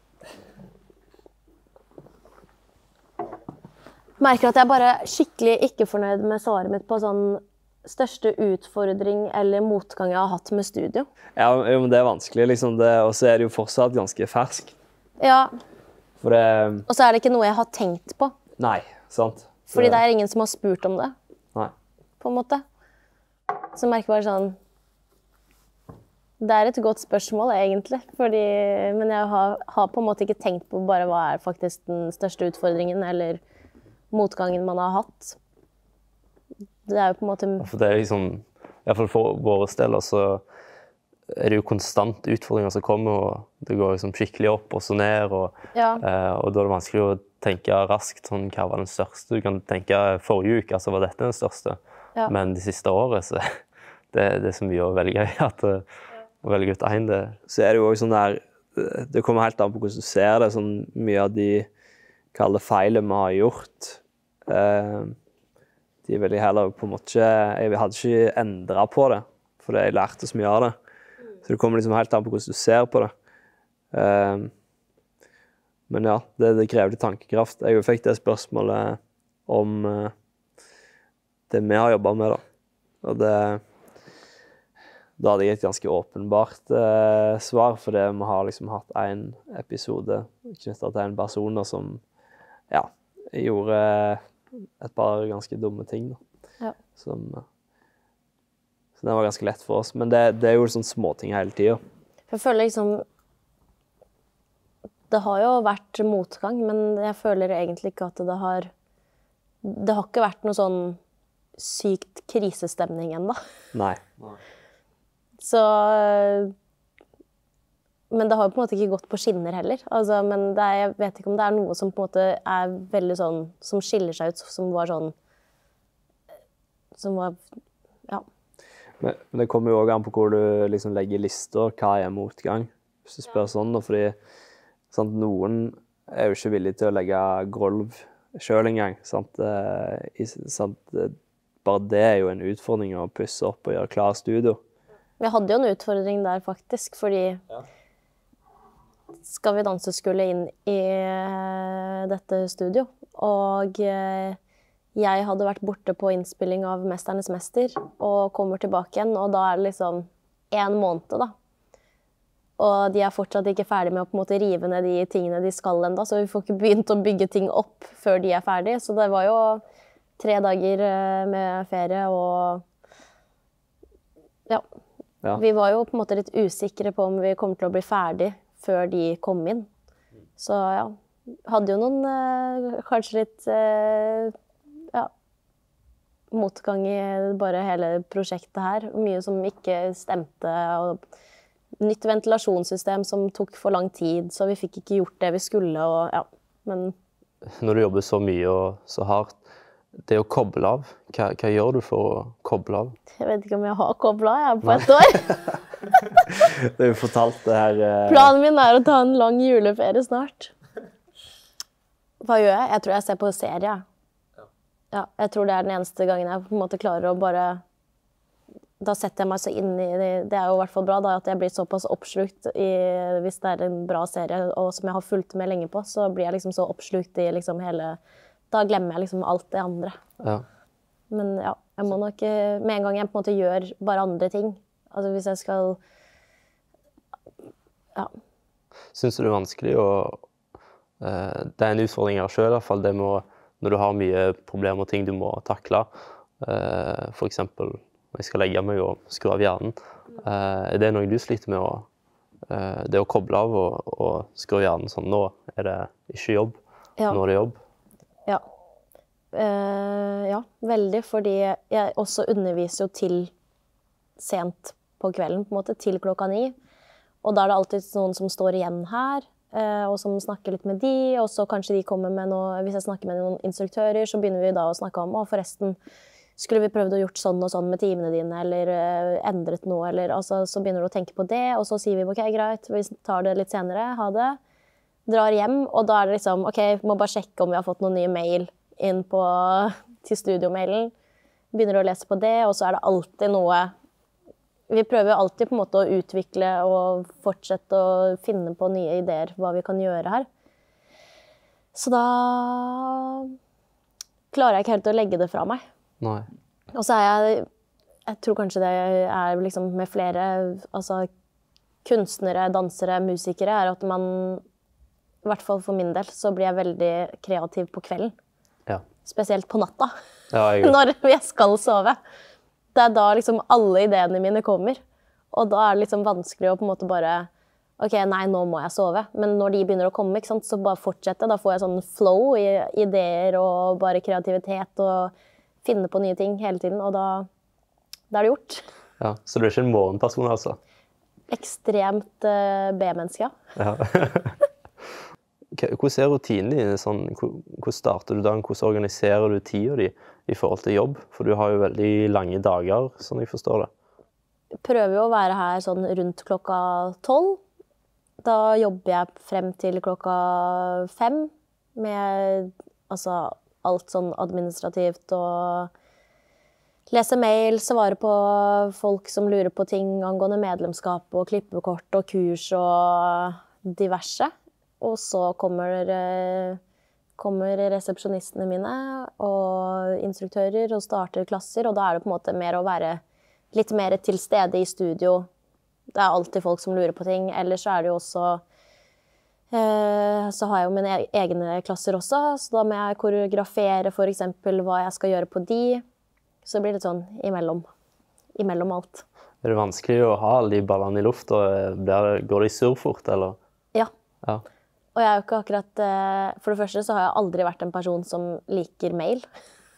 Merker at jeg bare skikkelig ikke fornøyd med svaret mitt på sånn største utfordring eller motgang jeg har hatt med studio. Ja, men det er vanskelig, liksom. Det, og så er det jo fortsatt ganske fersk. Ja. For det... Og så er det ikke noe jeg har tenkt på. Nei, sant. Fordi det er ingen som har spurt om det. Nei. På en måte. Så jeg merker bare sånn, det er et godt spørsmål, egentlig. Fordi, men jeg har, har på en måte ikke tenkt på bare hva er faktisk den største utfordringen eller motgangen man har hatt. Det er jo på en måte... For det er liksom, i hvert fall for våre steder, så er det jo konstant utfordringer som kommer, og det går liksom skikkelig opp og så ned, og, Ja. eh, og da er det vanskelig å tenke raskt, sånn, hva var den største? Du kan tenke forrige uke, altså var dette den største? Ja. Men det siste året, så det, det er så mye å velge i, at å velge ut en, det... Så er det jo også sånn der, det kommer helt an på hvordan du ser det, sånn mye av de kalde feilene vi har gjort. Eh, de vil jeg heller på en måte ikke, jeg hadde ikke endret på det, for jeg lærte så mye av det. Så det kommer liksom helt an på hvordan du ser på det. Eh, men ja, det, det krever litt tankekraft. Jeg fikk det spørsmålet om eh, det vi har jobbet med da. Og det... Da hadde jeg et ganske åpenbart eh, svar, for det vi har liksom hatt en episode knyttet til en person som ja, gjorde et par ganske dumme ting. Da. Ja. Som, så det var ganske lett for oss. Men det, det er jo sånn småting hele tiden. Jeg føler liksom, det har jo vært motgang, men jeg føler egentlig ikke at det har, det har ikke vært noe sånn sykt krisestemning ennå. Nei. Så, men det har jo på en måte ikke gått på skinner heller. Altså, men det er, jeg vet ikke om det er noe som på en måte er veldig sånn, som skiller seg ut, som var sånn, som var, ja. Men, men det kommer jo også an på hvor du liksom legger lister, hva er motgang, hvis du spør sånn. Da, fordi sant, noen er jo ikke villige til å legge gulv selv en gang. Sant? I, sant? Bare det er jo en utfordring å pusse opp og gjøre klar studio. Vi hadde jo en utfordring der faktisk, fordi ja. Skal vi danse skulle inn i dette studio, og jeg hadde vært borte på innspilling av Mesternes Mester, og kommer tilbake igjen, og da er det liksom en måned da. Og de er fortsatt ikke ferdige med å på en måte rive ned de tingene de skal enda, så vi får ikke begynt å bygge ting opp før de er ferdige, så det var jo tre dager eh, med ferie, og ja. Ja. Vi var jo på en måte litt usikre på om vi kom til å bli ferdig før de kom inn. Så ja, hadde jo noen eh, kanskje litt eh, ja, motgang i bare hele prosjektet her. Mye som ikke stemte, og nytt ventilasjonssystem som tok for lang tid, så vi fikk ikke gjort det vi skulle, og ja, men... Når du jobber så mye og så hardt, det å koble av, hva, hva gjør du for å koble av? Jeg vet ikke om jeg har koblet av, jeg er på et år. Det er jo fortalt det her... Eh... Planen min er å ta en lang juleferie snart. Hva gjør jeg? Jeg tror jeg ser på serie. Ja, jeg tror det er den eneste gangen jeg på en måte klarer å bare... Da setter jeg meg så inn i det. Det er jo i hvert fall bra da, at jeg blir såpass oppslukt i, hvis det er en bra serie, og som jeg har fulgt med lenge på, så blir jeg liksom så oppslukt i liksom hele... Da glemmer jeg liksom alt det andre. Ja. Men ja, jeg må nok... Med en gang jeg på en måte gjør bare andre ting. Altså hvis jeg skal... Ja. Synes du det er vanskelig å... Eh, det er en utfordring her selv, i hvert fall det med å, når du har mye problemer og ting du må takle. Eh, for eksempel, når jeg skal legge meg og skru av hjernen. Eh, er det noe du sliter med å... Eh, det å koble av og, og skru av hjernen sånn, nå er det ikke jobb, Ja. nå er det jobb. Ja. Uh, ja, veldig, fordi jeg også underviser jo til sent på kvelden, på en måte, til klokka ni. Og da er det alltid noen som står igjen her, uh, og som snakker litt med de, og så kanskje de kommer med noe, hvis jeg snakker med noen instruktører, så begynner vi da å snakke om, å forresten, skulle vi prøvd å gjort sånn og sånn med timene dine, eller uh, endret noe, eller altså, så begynner du å tenke på det, og så sier vi, ok, greit, vi tar det litt senere, ha det. Drar hjem, og da er det liksom, ok, vi må bare sjekke om vi har fått noen nye mail inn på, til studiomailen. Begynner å lese på det, og så er det alltid noe... Vi prøver alltid på en måte å utvikle og fortsette å finne på nye ideer, hva vi kan gjøre her. Så da klarer jeg ikke helt å legge det fra meg. Nei. Og så er jeg... Jeg tror kanskje det er liksom med flere, altså kunstnere, dansere, musikere, er at man... I hvert fall for min del, så blir jeg veldig kreativ på kvelden. Ja. Spesielt på natta, Ja, jeg... når jeg skal sove. Det er da liksom alle ideene mine kommer. Og da er det liksom vanskelig å på en måte bare, ok, nei, nå må jeg sove. Men når de begynner å komme, ikke sant, så bare fortsette. Da får jeg sånn flow i ideer og bare kreativitet og finne på nye ting hele tiden. Og da, da er det gjort. Ja, så du er ikke en morgenperson, altså? Ekstremt uh, B-menneske, Ja. Hvordan er rutinen din? Sånn, hvordan starter du dagen? Hvordan organiserer du tiden din i forhold til jobb? For du har jo veldig lange dager, sånn jeg forstår det. Jeg prøver jo å være her sånn rundt klokka tolv. Da jobber jeg frem til klokka fem med altså, alt sånn administrativt og lese mail, svare på folk som lurer på ting angående medlemskap og klippekort og kurs og diverse. Og så kommer, kommer resepsjonistene mine og instruktører og starter klasser, og da er det på en måte mer å være litt mer til stede i studio. Det er alltid folk som lurer på ting. Ellers så er det jo også, eh, så har jeg jo mine egne klasser også, så da må jeg koreografere for eksempel hva jeg skal gjøre på de. Så det blir litt sånn imellom, imellom alt. Er det vanskelig å ha alle de ballene i luft, og går det i surr fort, eller? Ja. Ja. Og jeg er jo ikke akkurat, for det første så har jeg aldri vært en person som liker mail.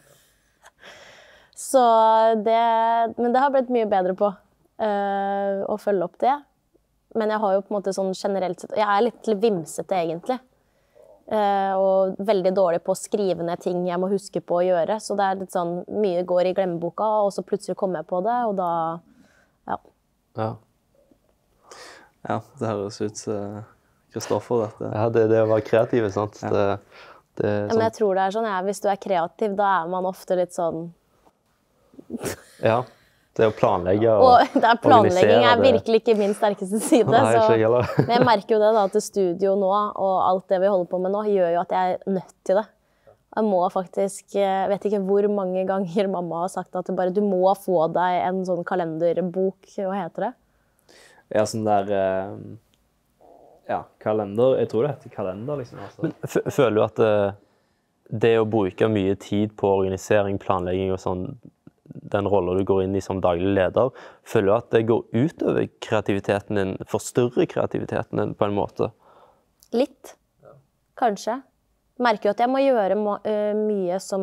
Så det, men det har blitt mye bedre på uh, å følge opp det. Men jeg har jo på en måte sånn generelt sett, jeg er litt vimsete egentlig. Uh, og veldig dårlig på å skrive ned ting jeg må huske på å gjøre. Så det er litt sånn, mye går i glemmeboka, og så plutselig kommer jeg på det, og da, ja. Ja. Ja, det høres ut som Kristoffer, dette. Ja, det, det å være kreativ, sant? Ja. Det, det er Ja, sånn... men jeg tror det er sånn, ja, hvis du er kreativ, da er man ofte litt sånn... Ja, det å planlegge og, Og det er planlegging organisere er det. virkelig ikke min sterkeste side. Nei, så, ikke jeg heller. men jeg merker jo det da, at studio nå, og alt det vi holder på med nå, gjør jo at jeg er nødt til det. Jeg må faktisk, jeg vet ikke hvor mange ganger mamma har sagt at du bare, du må få deg en sånn kalenderbok, hva heter det? Ja, sånn der... eh, Ja, kalender. Jeg tror det heter kalender, liksom. Altså. Men f- føler du at, eh, det å bruke mye tid på organisering, planlegging og sånn, den rollen du går inn i som daglig leder, føler du at det går ut over kreativiteten din, forstørrer kreativiteten din på en måte? Litt, kanskje. Merker jo at jeg må gjøre må, uh, mye som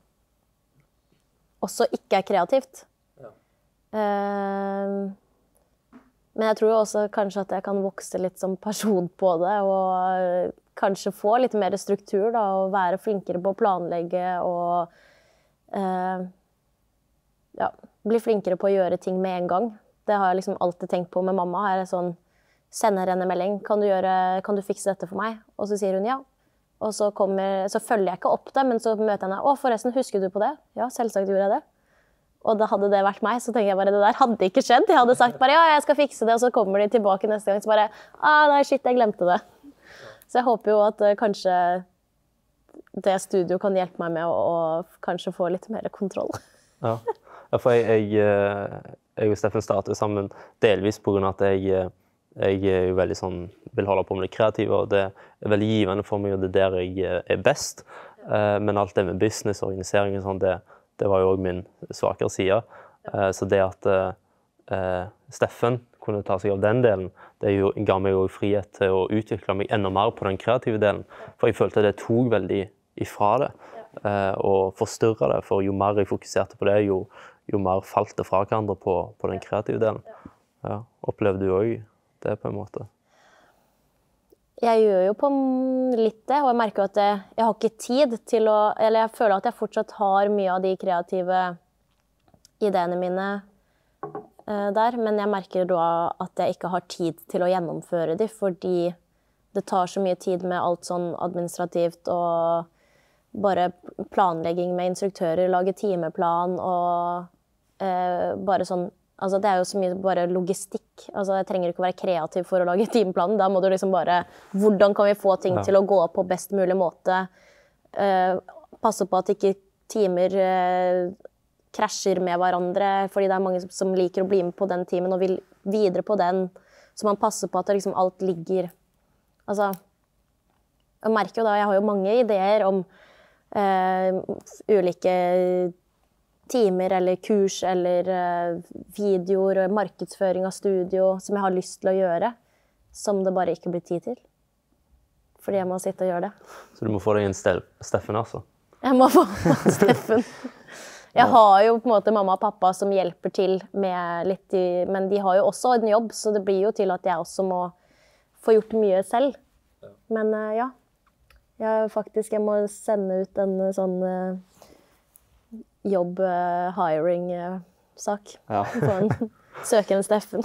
også ikke er kreativt. Ja. Uh, men jeg tror jo også kanskje at jeg kan vokse litt som person på det, og kanskje få litt mer struktur da, og være flinkere på å planlegge, og uh, ja, bli flinkere på å gjøre ting med en gang. Det har jeg liksom alltid tenkt på med mamma. Er det sånn, sender henne en melding, kan du, gjøre, kan du fikse dette for meg? Og så sier hun ja. Og så, kommer, så følger jeg ikke opp det, men så møter jeg henne. Å, forresten, husker du på det? Ja, selvsagt gjorde jeg det. Og da hadde det vært meg, så tenker jeg bare, det der hadde ikke skjedd. Jeg hadde sagt bare, ja, jeg skal fikse det, og så kommer de tilbake neste gang, så bare, ah, nei, shit, jeg glemte det. Så jeg håper jo at uh, kanskje det studio kan hjelpe meg med å, å kanskje få litt mer kontroll. Ja, ja for jeg, jeg, jeg og Steffen startet sammen delvis på grunn av at jeg, jeg er jo veldig sånn, vil holde på med det kreative, og det er veldig givende for meg, og det er der jeg er best. Uh, men alt det med business, organisering og sånn, det, det var jo også min svakere side. Uh, så det at uh, Steffen kunne ta seg av den delen, det jo, ga meg jo frihet til å utvikle meg enda mer på den kreative delen. For jeg følte det tok veldig ifra det, uh, og forstyrret det. For jo mer jeg fokuserte på det, jo, jo mer falt det fra hverandre på, på den kreative delen. Ja, opplevde du også det på en måte? Jeg gjør jo på litt det, og jeg merker at jeg, jeg har ikke tid til å, eller jeg føler at jeg fortsatt har mye av de kreative ideene mine uh, der, men jeg merker da at jeg ikke har tid til å gjennomføre de, fordi det tar så mye tid med alt sånn administrativt og bare planlegging med instruktører, lage timeplan og uh, bare sånn. Altså, det er jo så mye bare logistikk. Altså, jeg trenger ikke å være kreativ for å lage timeplanen. Da må du liksom bare, hvordan kan vi få ting ja. til å gå på best mulig måte? Uh, passe på at ikke timer uh, krasjer med hverandre, fordi det er mange som liker å bli med på den timen og vil videre på den. Så man passer på at det liksom alt ligger. Altså, jeg merker jo da, jeg har jo mange ideer om uh, ulike timer eller kurs eller uh, videoer, markedsføring av studio som jeg har lyst til å gjøre, som det bare ikke blir tid til. Fordi jeg må sitte og gjøre det. Så du må få deg en Steffen altså? Jeg må få en Steffen. Jeg har jo på en måte mamma og pappa som hjelper til med litt, i, men de har jo også en jobb, så det blir jo til at jeg også må få gjort mye selv. Men uh, ja, jeg, faktisk, jeg må sende ut en sånn uh, jobb-hiring-sak. Uh, ja. På en søker en Steffen.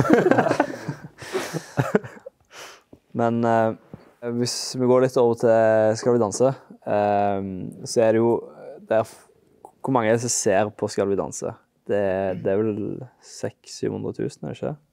Men uh, hvis vi går litt over til Skal vi danse, uh, så er det jo det er, hvor mange er det som ser på Skal vi danse? Det, det er vel seks til syv hundre tusen, er det ikke?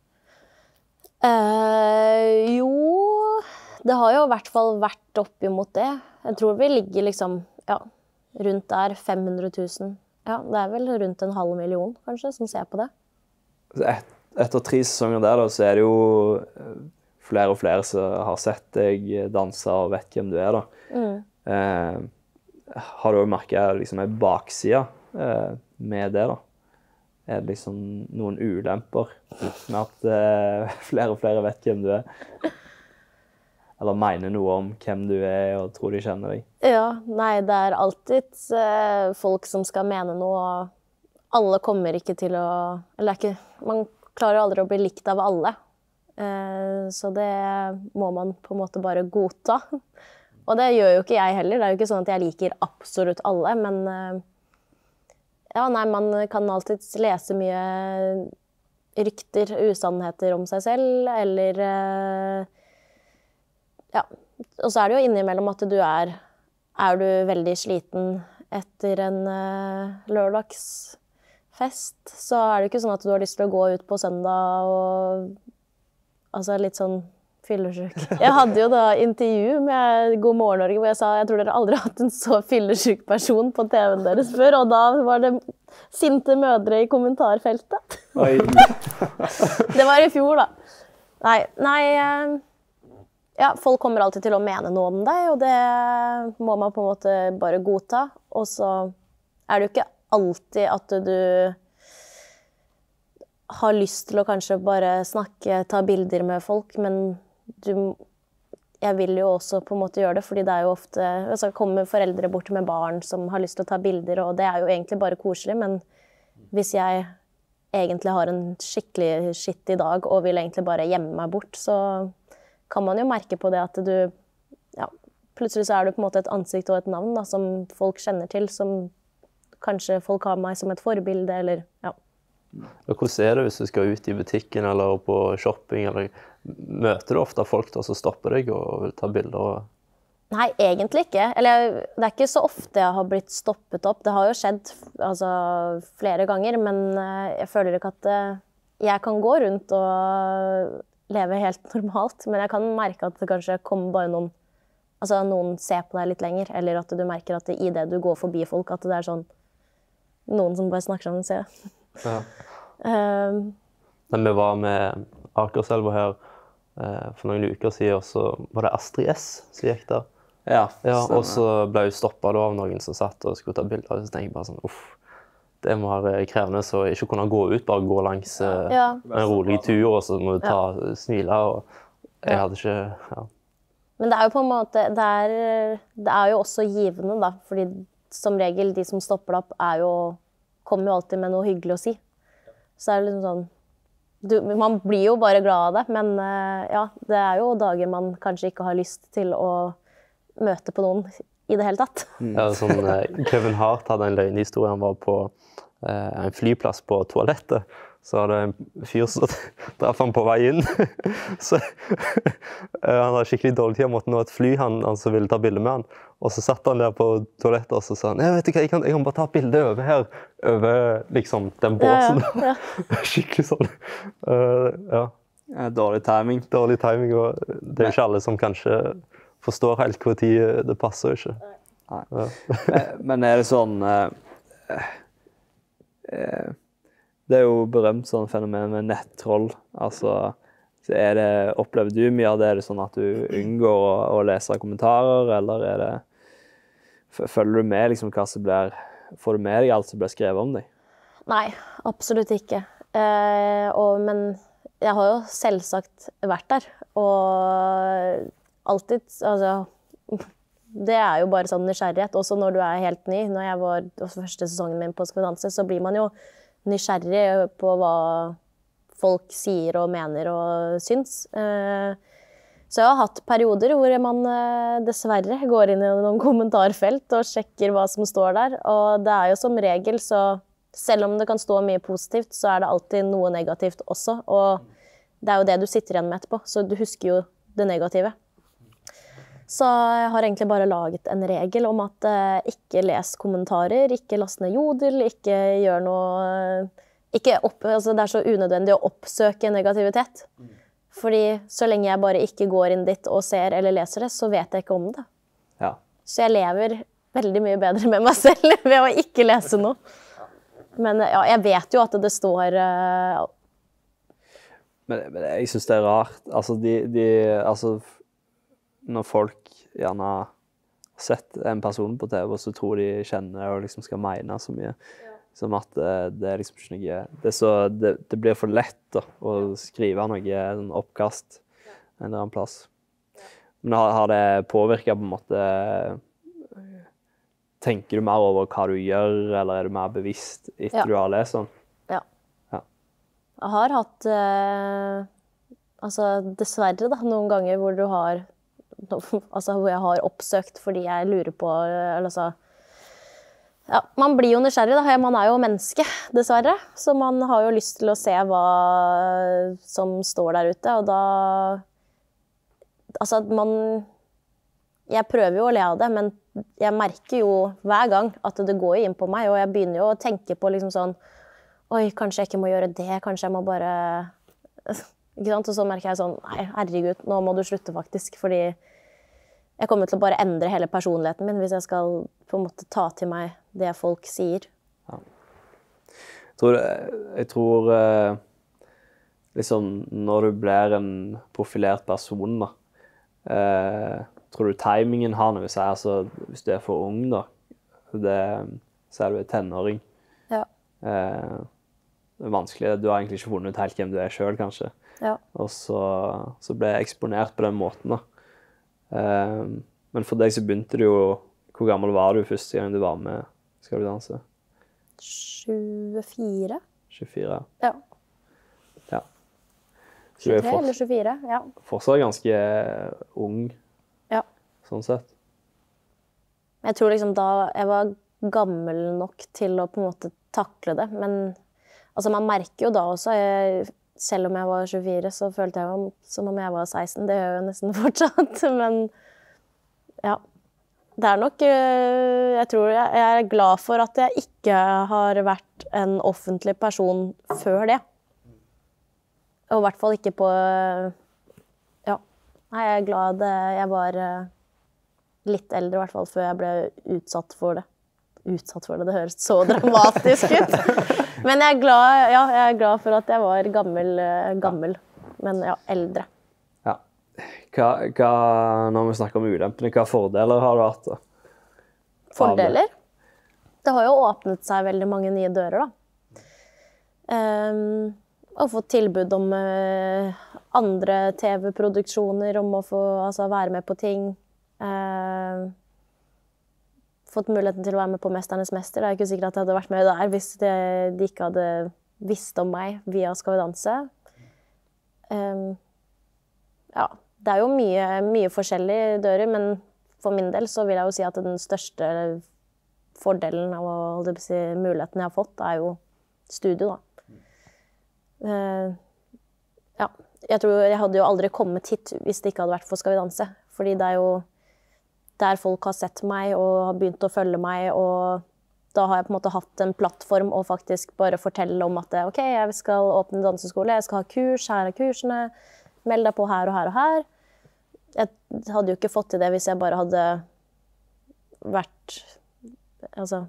Uh, jo, det har jo i hvert fall vært opp imot det. Jeg tror vi ligger liksom, ja, rundt der, fem hundre tusen. Ja, det er vel rundt en halv million, kanskje, som ser på det. Et, etter tre sesonger der, da, så er det jo flere og flere som har sett deg danse og vet hvem du er, da. Mm. Eh, har du også merket liksom, en bakside eh, med det, da? Er det liksom noen ulemper med at eh, flere og flere vet hvem du er? Eller mener noe om hvem du er og tror de kjenner deg? Ja, nei, det er alltid uh, folk som skal mene noe, og alle kommer ikke til å, eller ikke, man klarer aldri å bli likt av alle. Uh, så det må man på en måte bare godta. Og det gjør jo ikke jeg heller, det er jo ikke sånn at jeg liker absolutt alle, men uh, ja, nei, man kan alltid lese mye rykter, usannheter om seg selv, eller uh, ja, og så er det jo innimellom at du er, er du veldig sliten etter en uh, lørdagsfest, så er det ikke sånn at du har lyst til å gå ut på søndag og altså litt sånn fyllesyk. Jeg hadde jo da intervju med God morgen Norge, hvor jeg sa jeg tror dere aldri har hatt en så fyllesyk person på T V-en deres før, og da var det sinte mødre i kommentarfeltet. Oi. Det var i fjor da. Nei, nei ja, folk kommer alltid til å mene noe om deg, og det må man på en måte bare godta. Og så er det jo ikke alltid at du har lyst til å kanskje bare snakke, ta bilder med folk, men du, jeg vil jo også på en måte gjøre det, fordi det er jo ofte, altså kommer foreldre bort med barn som har lyst til å ta bilder, og det er jo egentlig bare koselig, men hvis jeg egentlig har en skikkelig shit i dag, og vil egentlig bare gjemme meg bort, så kan man jo merke på det at du, ja, plutselig så er du på en måte et ansikt og et navn da, som folk kjenner til, som kanskje folk har meg som et forbilde, eller ja. Hvordan er det hvis du skal ut i butikken eller på shopping, eller møter du ofte folk da, som stopper deg og vil ta bilder? Nei, egentlig ikke. Eller det er ikke så ofte jeg har blitt stoppet opp. Det har jo skjedd altså, flere ganger, men jeg føler ikke at jeg kan gå rundt og leve helt normalt, men jeg kan merke at det kanskje kommer bare noen, altså noen ser på deg litt lenger, eller at du merker at i det du går forbi folk, at det er sånn, noen som bare snakker sammen, ser jeg. Ja. um, Men vi var med Akerselva her eh, for noen uker siden, og så var det Astrid S som gikk der. Ja, ja, og så ble hun stoppet av noen som satt og skulle ta bilder, og så tenkte jeg bare sånn, uff, det må være krevende, så ikke kunne gå ut, bare gå langs eh, ja. en rolig tur, og så må du ta ja. smile, og jeg hadde ikke, ja. Men det er jo på en måte, det er, det er jo også givende da, fordi som regel de som stopper opp er jo, kommer jo alltid med noe hyggelig å si. Så er det liksom sånn, du, man blir jo bare glad av det, men ja, det er jo dager man kanskje ikke har lyst til å møte på noen i det hele tatt. Mm. Ja, sånn, Kevin Hart hadde en løgnhistorie, han var på eh, en flyplass på toalettet, så hadde en fyr som traff han på vei inn. Så han hadde skikkelig dårlig tid, han måtte nå et fly, han, han som ville ta bilde med han. Og så satt han der på toalettet, og så sa han, jeg vet ikke, jeg kan, jeg kan bare ta et bilde over her, over liksom den båsen. Ja, ja, ja. Skikkelig sånn. Uh, ja. Ja, dårlig timing. Dårlig timing, og det er jo ikke alle som kanskje forstår helt hvor tid det passer ikke. Nei. Ja. Men er det sånn, eh, eh, det er jo berømt sånn fenomen med nettroll, altså, så er det, opplever du mye av det, er det sånn at du unngår å, å lese kommentarer, eller er det, følger du med liksom hva som blir, får du med deg alt som blir skrevet om deg? Nei, absolutt ikke. Eh, og, men jeg har jo selvsagt vært der, og alltid, altså, det er jo bare sånn nysgjerrighet, også når du er helt ny. Når jeg var første sesongen min på Skal vi danse, så blir man jo nysgjerrig på hva folk sier og mener og syns. Så jeg har hatt perioder hvor man dessverre går inn i noen kommentarfelt og sjekker hva som står der. Og det er jo som regel, så selv om det kan stå mye positivt, så er det alltid noe negativt også. Og det er jo det du sitter igjen med etterpå, så du husker jo det negative. Så jeg har egentlig bare laget en regel om at eh, ikke les kommentarer, ikke last ned Jodel, ikke gjør noe, ikke opp, altså det er så unødvendig å oppsøke negativitet. Mm. Fordi så lenge jeg bare ikke går inn dit og ser eller leser det, så vet jeg ikke om det. Ja. Så jeg lever veldig mye bedre med meg selv ved å ikke lese noe. Men ja, jeg vet jo at det står... Uh... Men, men jeg synes det er rart, altså de... de altså når folk gjerne har sett en person på T V, så tror de kjenner og liksom skal mene så mye. Ja. Som at uh, det er liksom ikke noe... Det, er så, det, det blir for lett da, å skrive noe en oppkast ja. En eller annen plass. Ja. Men har, har det påvirket på en måte... Tenker du mer over hva du gjør, eller er du mer bevisst etter ja. Du har lest sånn? Ja. Ja. Jeg har hatt... Uh, altså, dessverre da, noen ganger hvor du har... Altså, hvor jeg har oppsøkt fordi jeg lurer på, eller altså, ja, man blir jo nysgjerrig da, man er jo menneske, dessverre, så man har jo lyst til å se hva som står der ute, og da, altså, man, jeg prøver jo å le av det, men jeg merker jo hver gang at det går inn på meg, og jeg begynner jo å tenke på liksom sånn, oi, kanskje jeg ikke må gjøre det, kanskje jeg må bare... Ikke sant? Og så merker jeg sånn, nei, herregud, nå må du slutte faktisk, fordi jeg kommer til å bare endre hele personligheten min hvis jeg skal på en måte ta til meg det folk sier. Ja. Jeg tror, jeg tror liksom, når du blir en profilert person da, Eh, tror du timingen har noe å si? Altså, hvis du er for ung, da, det, så er du en tenåring. Ja. Eh, det er vanskelig. Du har egentlig ikke funnet ut helt hvem du er selv, kanskje. Ja. Og så, så ble jeg eksponert på den måten, da. Eh, men for deg så begynte du jo... Hvor gammel var du første gang du var med Skal du danse? tjuefire. tjuefire? Ja. Ja. Så du er tjuetre for, eller tjuefire, ja. fortsatt ganske ung, Ja. sånn sett. Jeg tror liksom da jeg var gammel nok til å på en måte takle det, men altså man merker jo da også, jeg, selv om jeg var tjuefire, så følte jeg jo som om jeg var seksten, det gjør jeg jo nesten fortsatt, men ja. Det er nok, jeg tror jeg, jeg er glad for at jeg ikke har vært en offentlig person før det. Og i hvert fall ikke på, ja, nei, jeg er glad jeg var litt eldre i hvert fall før jeg ble utsatt for det. Utsatt for det, det høres så dramatisk ut. Men jeg er glad, ja, jeg er glad for at jeg var gammel, gammel, men ja, eldre. Hva, hva, når vi snakker om ulempene, hva fordeler har du hatt da? Fordeler? Det har jo åpnet seg veldig mange nye dører da. Um, og fått tilbud om uh, andre T V-produksjoner, om å få altså, være med på ting. Uh, fått muligheten til å være med på Mesternes Mester. Det er ikke sikkert at jeg hadde vært med der hvis det, de ikke hadde visst om meg via Skal vi danse. Um, ja. Det er jo mye, mye forskjellige dører, men for min del så vil jeg jo si at den største fordelen og si, muligheten jeg har fått, er jo studio da. Uh, ja, jeg tror jeg hadde jo aldri kommet hit hvis det ikke hadde vært for Skal vi danse. Fordi det er jo der folk har sett meg og har begynt å følge meg, og da har jeg på en måte hatt en plattform og faktisk bare fortelle om at ok, jeg skal åpne danseskole, jeg skal ha kurs, her er kursene, meld deg på her og her og her. Jeg hadde jo ikke fått til det hvis jeg bare hadde vært, altså,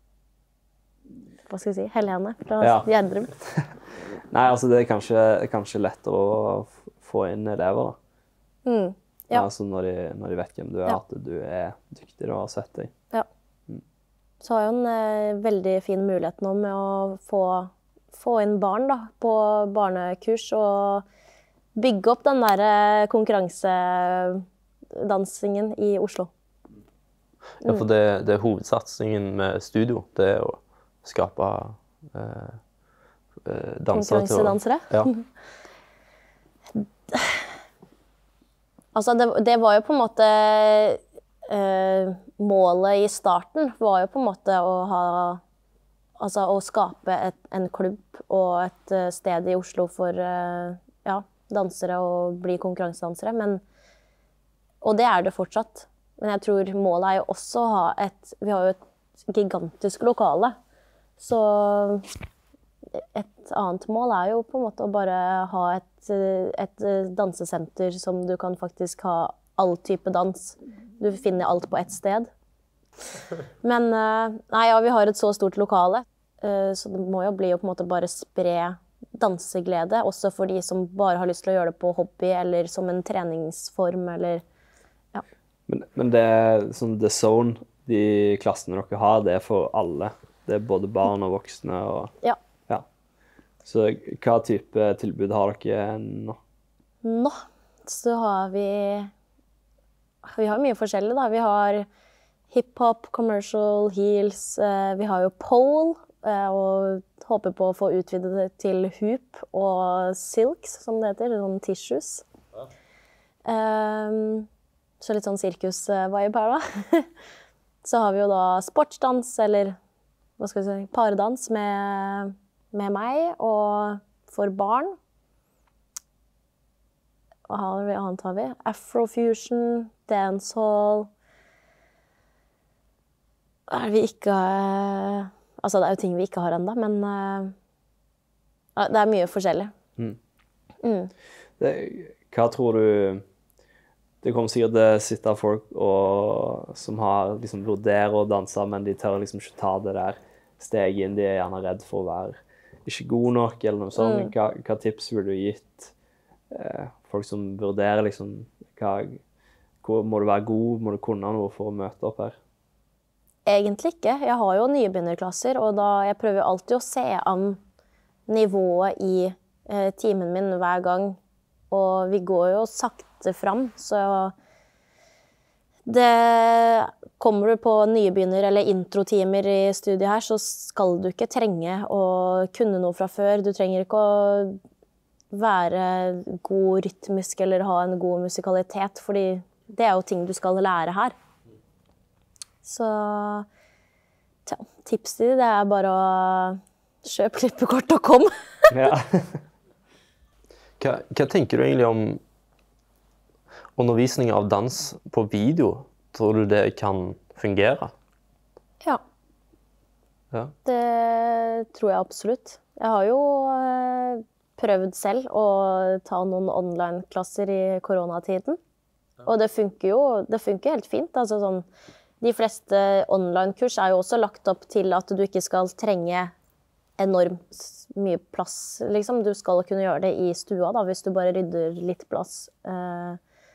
hva skal jeg si, Helene fra Ja. Gjerdrum. Nei, altså det er kanskje, kanskje lettere å få inn elever da. Mm, ja. Altså når de, når de vet hvem du er, Ja. at du er dyktig og har sett deg. Ja. Så har jeg jo en eh, veldig fin mulighet nå med å få, få inn barn da, på barnekurs og bygge opp den der konkurransedansingen i Oslo. Ja, for det, det er hovedsatsingen med studio, det er å skape eh, dansere til å... Konkurransedansere? Ja. Altså, det, det var jo på en måte eh, målet i starten var jo på en måte å ha, altså å skape et, en klubb og et uh, sted i Oslo for uh, ja, dansere og bli konkurransedansere, men, og det er det fortsatt. Men jeg tror målet er jo også å ha et, vi har jo et gigantisk lokale, så et annet mål er jo på en måte å bare ha et, et dansesenter som du kan faktisk ha all type dans. Du finner alt på ett sted. Men nei, ja, vi har et så stort lokale, så det må jo bli å på en måte bare spre danseglede, også for de som bare har lyst til å gjøre det på hobby, eller som en treningsform, eller ja. Men, men det er sånn The Zone, de klassene dere har, det er for alle. Det er både barn og voksne. Og, Ja. ja. Så hva type tilbud har dere nå? Nå så har vi, vi har mye forskjellig da. Vi har hip-hop, commercial, heels, eh, vi har jo pole, eh, og håper på å få utvidet det til hoop og silks, som det heter, sånn tissues. Ja. Um, så litt sånn sirkus-vibe her da. Så har vi jo da sportsdans, eller hva skal vi si, paredans med, med meg, og for barn. Hva har vi, annet har vi? Afrofusion, dancehall. Er vi ikke... Altså, det er jo ting vi ikke har enda, men uh, det er mye forskjellig. Mm. Mm. Det, hva tror du... Det kommer sikkert til å sitte folk og, som har liksom vurderer å danse, men de tør liksom ikke ta det der steget inn. De er gjerne redd for å være ikke god nok, eller noe sånt. Mm. Hva, hva tips vil du gitt eh, folk som vurderer liksom, hva, hvor må du være god, må du kunne noe for å møte opp her? Egentlig ikke. Jeg har jo nybegynnerklasser, og da jeg prøver alltid å se an nivået i eh, timen min hver gang. Og vi går jo sakte fram, så det kommer du på nybegynner- eller introtimer i studiet her, så skal du ikke trenge å kunne noe fra før. Du trenger ikke å være god rytmisk eller ha en god musikalitet, fordi det er jo ting du skal lære her. Så tja, tips til det er bare å kjøpe klippekort og kom. Ja. Hva, hva tenker du egentlig om undervisning av dans på video? Tror du det kan fungere? Ja. Ja. Det tror jeg absolutt. Jeg har jo eh, prøvd selv å ta noen online-klasser i koronatiden. Og det funker jo det funker helt fint. Altså sånn, de fleste online-kurs er jo også lagt opp til at du ikke skal trenge enormt mye plass, liksom. Du skal kunne gjøre det i stua, da, hvis du bare rydder litt plass. Eh,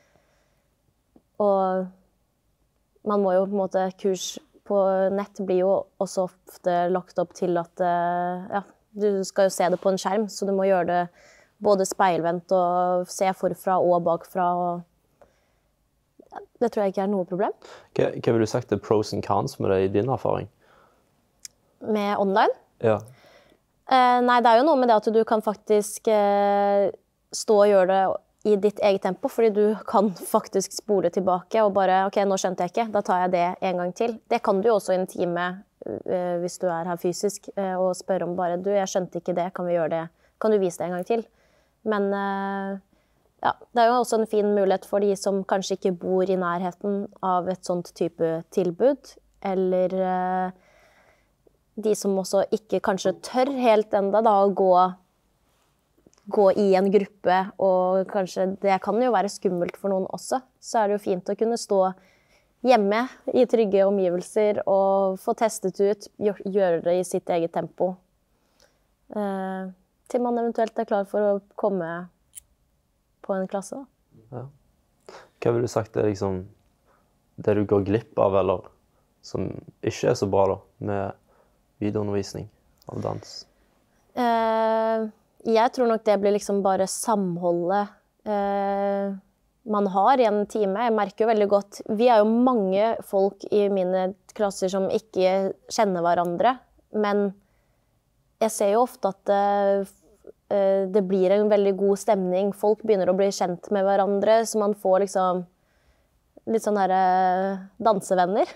og man må jo på en måte, kurs på nett blir jo også ofte lagt opp til at eh, ja, du skal jo se det på en skjerm, så du må gjøre det både speilvendt og se forfra og bakfra. Og det tror jeg ikke er noe problem. Hva, hva vil du sagt er pros and cons med det i din erfaring? Med online? Ja. Eh, nei, det er jo noe med det at du kan faktisk eh, stå og gjøre det i ditt eget tempo, fordi du kan faktisk spole tilbake og bare, ok, nå skjønte jeg ikke, da tar jeg det en gang til. Det kan du jo også i en time eh, hvis du er her fysisk, eh, og spørre om bare, du, jeg skjønte ikke det, kan vi gjøre det? Kan du vise det en gang til? Men eh, ja, det er jo også en fin mulighet for de som kanskje ikke bor i nærheten av et sånt type tilbud, eller eh, de som også ikke kanskje tør helt enda da, å gå, gå i en gruppe, og kanskje det kan jo være skummelt for noen også. Så er det jo fint å kunne stå hjemme i trygge omgivelser og få testet ut, gjøre det i sitt eget tempo. Eh, til man eventuelt er klar for å komme på en klasse. Da. Ja. Hva vil du sagt er liksom det du går glipp av, eller som ikke er så bra da, med videoundervisning av dans? Eh, jeg tror nok det blir liksom bare samholdet eh, man har i en time. Jeg merker jo veldig godt, vi er jo mange folk i mine klasser som ikke kjenner hverandre, men jeg ser jo ofte at eh, det blir en veldig god stemning. Folk begynner å bli kjent med hverandre, så man får liksom litt sånn her dansevenner.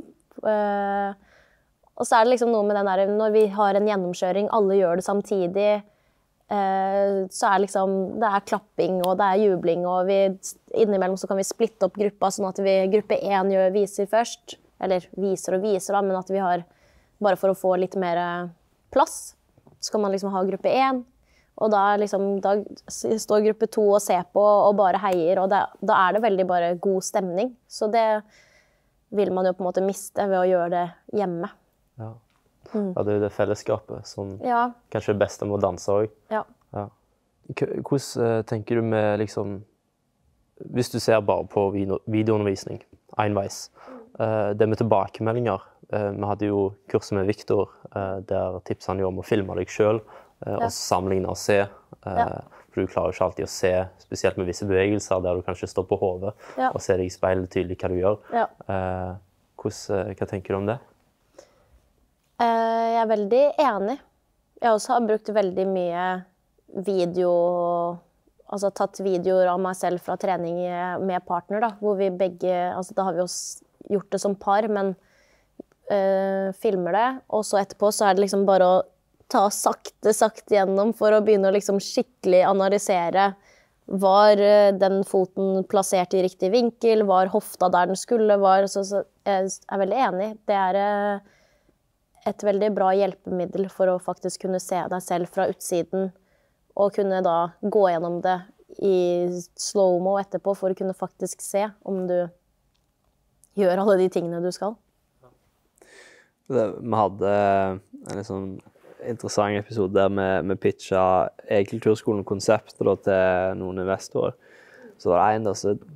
Og så er det liksom noe med den der, når vi har en gjennomkjøring, alle gjør det samtidig, så er liksom, det er klapping og det er jubling, og vi, innimellom så kan vi splitte opp gruppa, sånn at vi, gruppe én gjør viser først, eller viser og viser da, men at vi har, bare for å få litt mer plass, så kan man liksom ha gruppe én, og da, liksom, da står gruppe to og ser på og bare heier, og det, da er det veldig bare god stemning. Så det vil man jo på en måte miste ved å gjøre det hjemme. Ja, mm. Ja, det er jo det fellesskapet som ja. Kanskje er det beste med å danse også. Ja. Ja. Hvordan tenker du med, liksom, hvis du ser bare på videoundervisning, enveis, det med tilbakemeldinger, vi hadde jo kurset med Victor, der tipset han jo om å filme deg selv, og ja. Sammenligne og se, ja. For du klarer jo ikke alltid å se, spesielt med visse bevegelser der du kanskje står på hodet, ja. Og ser deg i speilet tydelig hva du gjør. Ja. Hvordan, hva tenker du om det? Jeg er veldig enig. Jeg også har brukt veldig mye video, altså tatt videoer av meg selv fra trening med partner, da, hvor vi begge, altså da har vi jo gjort det som par, men øh, filmer det, og så etterpå så er det liksom bare å ta sakte, sakte gjennom for å begynne å liksom skikkelig analysere. Var den foten plassert i riktig vinkel? Var hofta der den skulle? Var, så, så jeg er veldig enig. Det er et veldig bra hjelpemiddel for å faktisk kunne se deg selv fra utsiden, og kunne da gå gjennom det i slow-mo etterpå for å kunne faktisk se om du gjør alle de tingene du skal. Det, vi hadde en litt sånn interessant episode der vi, vi pitchet E-kulturskolen-konseptet til noen investorer. Så var det en der som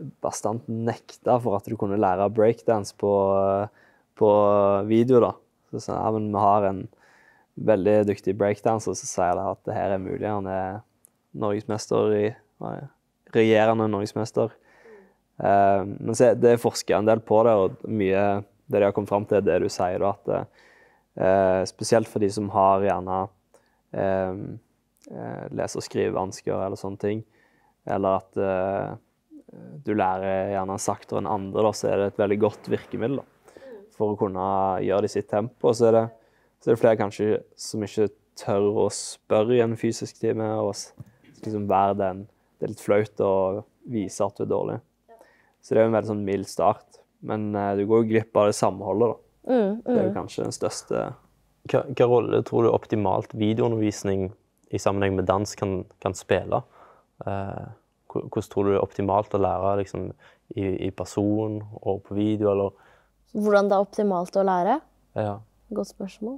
bastant nekta for at du kunne lære breakdance på, på video da. Så sa jeg, ja, men vi har en veldig dyktig breakdancer, så sier jeg at det her er mulig. Han er norgesmester i, regjerende norgesmester. Uh, men så det er forsket en del på det, og mye det de har kommet frem til, det du sier da, at uh, spesielt for de som har gjerne uh, lese- og skrivevansker eller sånne ting, eller at uh, du lærer gjerne saktere enn andre, da, så er det et veldig godt virkemiddel da, for å kunne gjøre det i sitt tempo. Så er det, så er det flere kanskje som ikke tør å spørre i en fysisk time, og liksom være den, det er litt flaut å vise at du er dårlig. Så det er jo en veldig sånn mild start. Men uh, du går jo glipp av det samholdet da. Mm, mm. Det er jo kanskje den største... Hva, hva rolle tror du optimalt videoundervisning i sammenheng med dans kan, kan spille? Uh, hvordan tror du det er optimalt å lære liksom, i, i person og på video? Eller? Hvordan det er optimalt å lære? Ja. Godt spørsmål.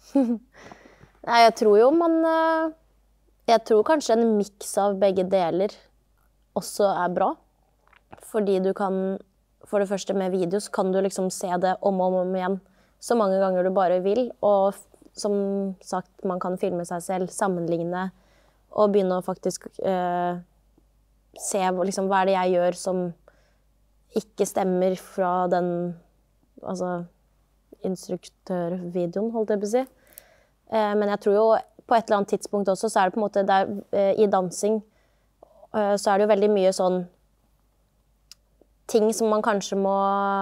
Nei, jeg tror jo man... Jeg tror kanskje en mix av begge deler også er bra. Fordi du kan... For det første med video så kan du liksom se det om og om igjen så mange ganger du bare vil. Og som sagt, man kan filme seg selv, sammenligne og begynne å faktisk eh, se liksom, hva er det jeg gjør som ikke stemmer fra den altså, instruktørvideoen, holdt jeg på å si. Eh, men jeg tror jo på et eller annet tidspunkt også, så er det på en måte der, eh, i dansing, eh, så er det jo veldig mye sånn ting som man kanskje må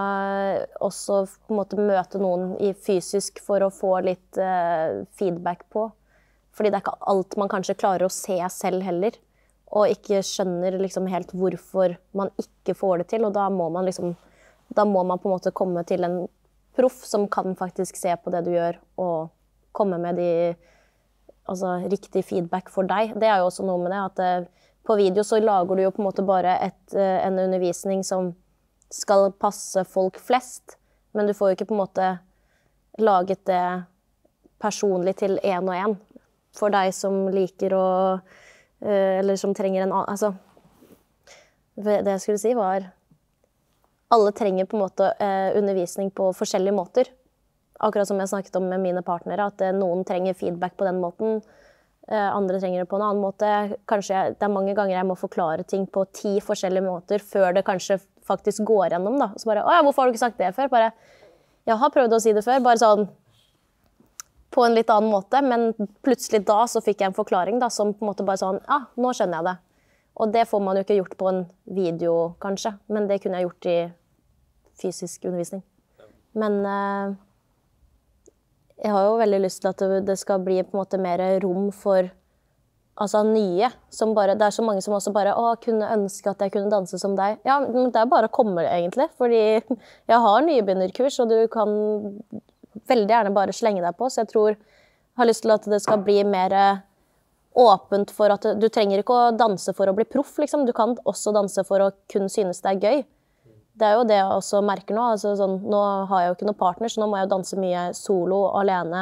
også på en måte møte noen i fysisk for å få litt uh, feedback på. Fordi det er ikke alt man kanskje klarer å se selv heller, og ikke skjønner liksom helt hvorfor man ikke får det til, og da må man liksom, da må man på en måte komme til en proff som kan faktisk se på det du gjør, og komme med de, altså, riktig feedback for deg. Det er jo også noe med det, at uh, på video så lager du jo på en måte bare et, en undervisning som skal passe folk flest, men du får jo ikke på en måte laget det personlig til en og en. For deg som liker å, eller som trenger en annen, altså, det jeg skulle si var, alle trenger på en måte undervisning på forskjellige måter. Akkurat som jeg snakket om med mine partnere, at noen trenger feedback på den måten, andre trenger det på en annen måte. Kanskje jeg, det er mange ganger jeg må forklare ting på ti forskjellige måter før det kanskje faktisk går gjennom da. Så bare, åja, hvorfor har du ikke sagt det før? Bare, jeg har prøvd å si det før, bare sånn på en litt annen måte, men plutselig da så fikk jeg en forklaring da, som på en måte bare sånn, ja, ah, nå skjønner jeg det. Og det får man jo ikke gjort på en video kanskje, men det kunne jeg gjort i fysisk undervisning. Men... Eh, jeg har jo veldig lyst til at det skal bli på en måte mer rom for altså, nye. Som bare, det er så mange som også bare å, kunne ønske at jeg kunne danse som deg. Ja, men det er bare å komme egentlig. Fordi jeg har nybegynnerkurs, og du kan veldig gjerne bare slenge deg på. Så jeg tror jeg har lyst til at det skal bli mer åpent for at du trenger ikke å danse for å bli proff. Liksom. Du kan også danse for å kunne synes det er gøy. Det er jo det jeg også merker nå. Altså, sånn, nå har jeg jo ikke noen partner, så nå må jeg jo danse mye solo, alene.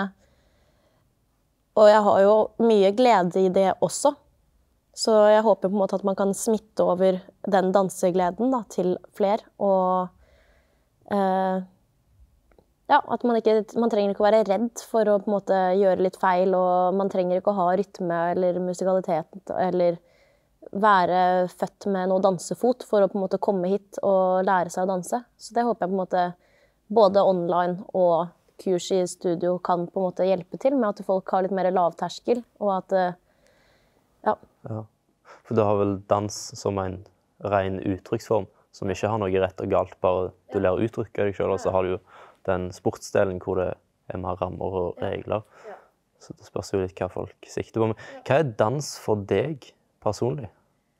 Og jeg har jo mye glede i det også. Så jeg håper på en måte at man kan smitte over den dansegleden da, til flere. Og eh, ja, at man, ikke, man trenger ikke å være redd for å på en måte gjøre litt feil, og man trenger ikke å ha rytme eller musikalitet eller være født med noe dansefot for å på en måte komme hit og lære seg å danse. Så det håper jeg på en måte både online og kurs i studio kan på en måte hjelpe til med at folk har litt mer lavterskel, og at, ja. Ja. For du har vel dans som en ren uttrykksform, som ikke har noe rett og galt, bare du lærer å uttrykke deg selv, og så har du jo den sportsdelen hvor det er mer rammer og regler. Så det spørs jo litt hva folk sikter på. Men hva er dans for deg personlig?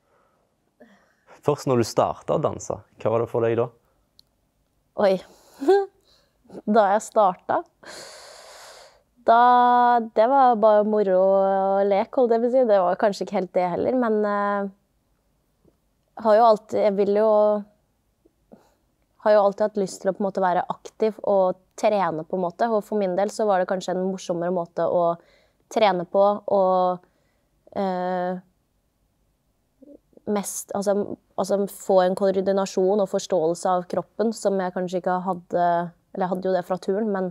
Først når du startet å danse, hva var det for deg da? Oi, da jeg startet, da, det var bare moro og lek, holdt jeg på å si. Det var kanskje ikke helt det heller, men uh, har jo alltid, jeg vil jo, har jo alltid hatt lyst til å på en måte være aktiv og trene på en måte. Og for min del så var det kanskje en morsommere måte å trene på, og uh, mest, altså, altså få en koordinasjon og forståelse av kroppen, som jeg kanskje ikke hadde, eller jeg hadde jo det fra turen, men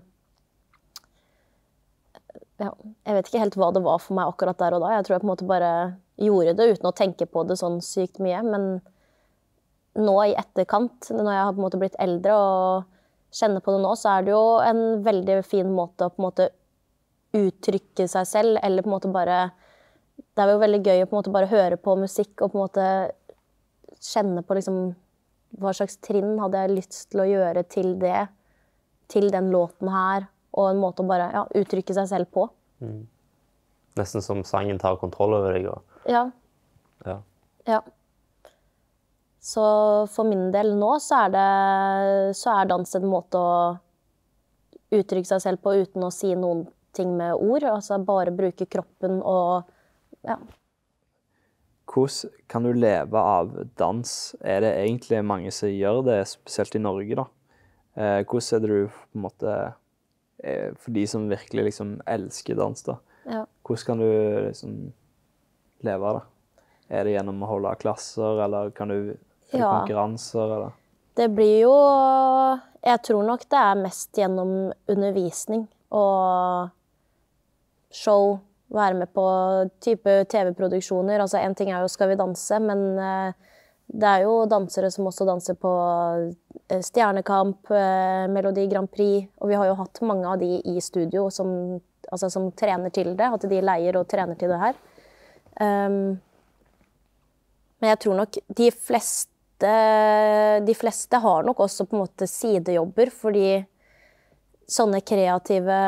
ja, jeg vet ikke helt hva det var for meg akkurat der og da. Jeg tror jeg på en måte bare gjorde det uten å tenke på det sånn sykt mye, men nå i etterkant, når jeg har på en måte blitt eldre og kjenner på det nå, så er det jo en veldig fin måte å på en måte uttrykke seg selv, eller på en måte bare, det er jo veldig gøy å på en måte bare høre på musikk og på en måte kjenne på liksom, hva slags trinn hadde jeg lyst til å gjøre til det, til den låten her, og en måte å bare ja, uttrykke seg selv på. Mm. Nesten som sangen tar kontroll over deg. Og... Ja. Ja. Ja. Så for min del nå så er, det, så er dans en måte å uttrykke seg selv på uten å si noen ting med ord. Altså bare bruke kroppen og ja. Hvordan kan du leve av dans? Er det egentlig mange som gjør det, spesielt i Norge da? Eh, hvordan er det du på en måte, eh, for de som virkelig liksom elsker dans da? Ja. Hvordan kan du liksom leve av det? Er det gjennom å holde klasser, eller kan du ja. konkurranser, eller? Det blir jo, jeg tror nok det er mest gjennom undervisning og show, være med på type T V-produksjoner. Altså en ting er jo Skal vi danse, men det er jo dansere som også danser på Stjernekamp, Melodi Grand Prix, og vi har jo hatt mange av de i studio som, altså som trener til det, at de leier og trener til det her. Um, men jeg tror nok de fleste De fleste har nok også på en måte sidejobber, fordi sånne kreative,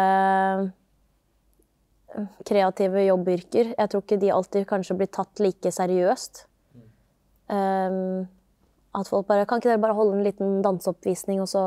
kreative jobbyrker, jeg tror ikke de alltid kanskje blir tatt like seriøst. Um, at folk bare, kan ikke dere bare holde en liten danseoppvisning, og så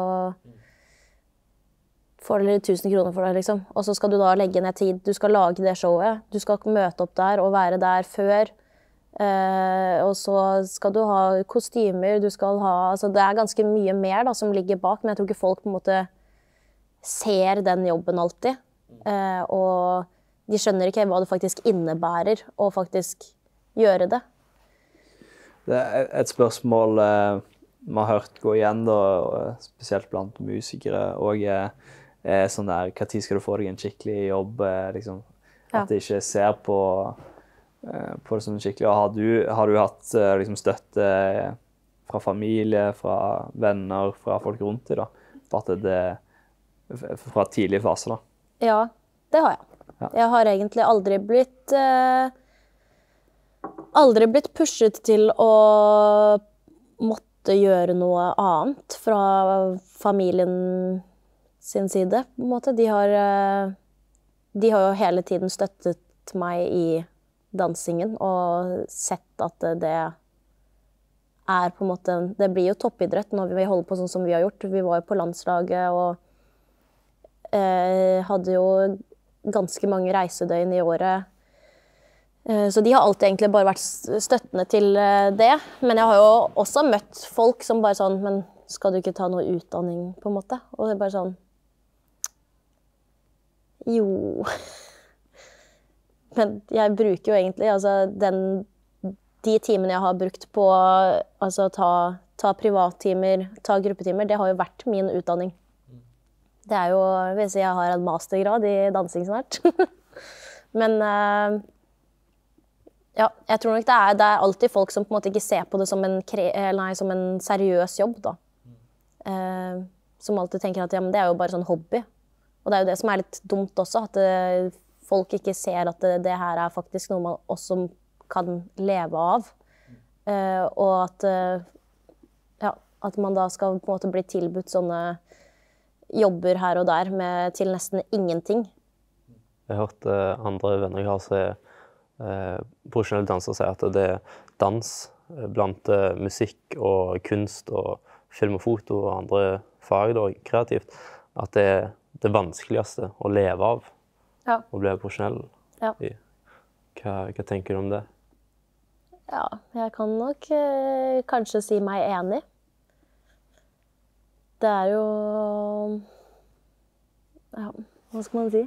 får dere tusen kroner for det, liksom. Og så skal du da legge ned tid, du skal lage det showet, du skal møte opp der og være der før, Uh, og så skal du ha kostymer, du skal ha, altså det er ganske mye mer da, som ligger bak, men jeg tror ikke folk på en måte ser den jobben alltid. Uh, og de skjønner ikke hva det faktisk innebærer å faktisk gjøre det. Det er et spørsmål uh, man har hørt gå igjen, da, spesielt blant musikere, og uh, er sånn der, hva tid skal du få deg en skikkelig jobb, uh, liksom, at ja. de ikke ser på på det som skikkelig. Og har du, har du hatt liksom, støtte fra familie, fra venner, fra folk rundt deg da? For at det, fra tidlig fase da? Ja, det har jeg. Ja. Jeg har egentlig aldri blitt eh, aldri blitt pushet til å måtte gjøre noe annet fra familien sin side, på en måte. De har, de har jo hele tiden støttet meg i dansingen, og sett at det er på en måte, det blir jo toppidrett når vi holder på sånn som vi har gjort. Vi var jo på landslaget og eh, hadde jo ganske mange reisedøgn i året. Eh, så de har alltid egentlig bare vært støttende til eh, det. Men jeg har jo også møtt folk som bare sånn, men skal du ikke ta noe utdanning på en måte? Og det er bare sånn, jo... Men jeg bruker jo egentlig, altså den, de timene jeg har brukt på altså ta, ta privattimer, ta gruppetimer, det har jo vært min utdanning. Det er jo, jeg vil si jeg har en mastergrad i dansing snart. Men ja, jeg tror nok det er, det er alltid folk som på en måte ikke ser på det som en, nei, som en seriøs jobb da. Eh, som alltid tenker at ja, men det er jo bare sånn hobby. Og det er jo det som er litt dumt også, at det, folk ikke ser at det, det her er faktisk noe man også kan leve av. Uh, og at, uh, ja, at man da skal på en måte bli tilbudt sånne jobber her og der med, til nesten ingenting. Jeg har hørt uh, andre venner jeg har som er uh, profesjonelle dansere si at det er dans blant uh, musikk og kunst og film og foto og andre fag da, kreativt, at det er det vanskeligste å leve av. Ja. Og bli profesjonell. Ja. Hva, hva tenker du om det? Ja, jeg kan nok eh, kanskje si meg enig. Det er jo... Ja, hva skal man si?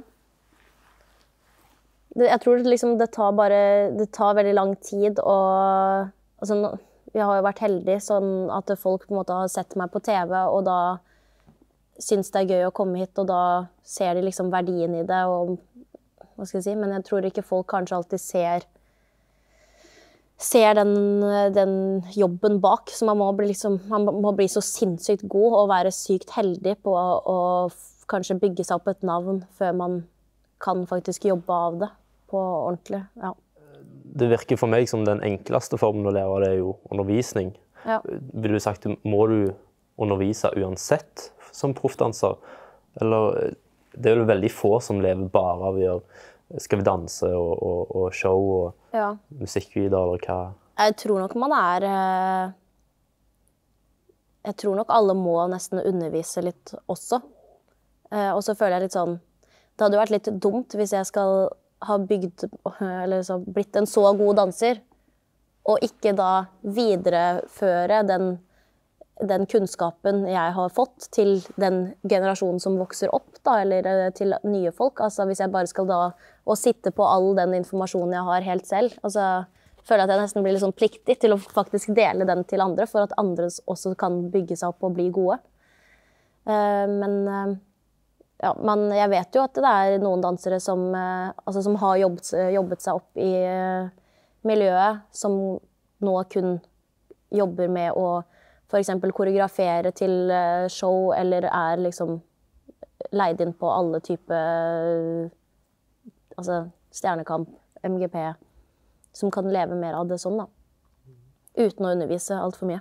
Det, jeg tror det, liksom, det tar bare... Det tar veldig lang tid å altså, jeg har jo vært heldig sånn at folk på en måte har sett meg på T V, og da synes det er gøy å komme hit, og da ser de liksom verdien i det, og hva skal jeg si, men jeg tror ikke folk kanskje alltid ser ser den, den jobben bak, så man må, bli liksom, man må bli så sinnssykt god og være sykt heldig på å, å kanskje bygge seg opp et navn før man kan faktisk jobbe av det på ordentlig, ja. Det virker for meg som den enkleste formen å lære det er jo undervisning. Ja. Vil du sagt, må du undervise uansett som proffdanser? Eller det er jo veldig få som lever bare av å gjøre Skal vi danse og, og, og show og ja. musikkvideoer eller hva? Jeg tror nok man er Jeg tror nok alle må nesten undervise litt også. Og så føler jeg litt sånn det hadde jo vært litt dumt hvis jeg skal ha bygd eller så, blitt en så god danser og ikke da videreføre den den kunnskapen jeg har fått til den generasjonen som vokser opp da, eller til nye folk. Altså hvis jeg bare skal da å sitte på all den informasjonen jeg har helt selv, altså føler jeg at jeg nesten blir litt sånn pliktig til å faktisk dele den til andre, for at andre også kan bygge seg opp og bli gode. Uh, men uh, ja, man, jeg vet jo at det er noen dansere som, uh, altså, som har jobbet, jobbet seg opp i uh, miljøet, som nå kun jobber med å for eksempel koreografere til show, eller er liksom leid inn på alle typer, altså stjernekamp, M G P, som kan leve mer av det sånn da, uten å undervise alt for mye.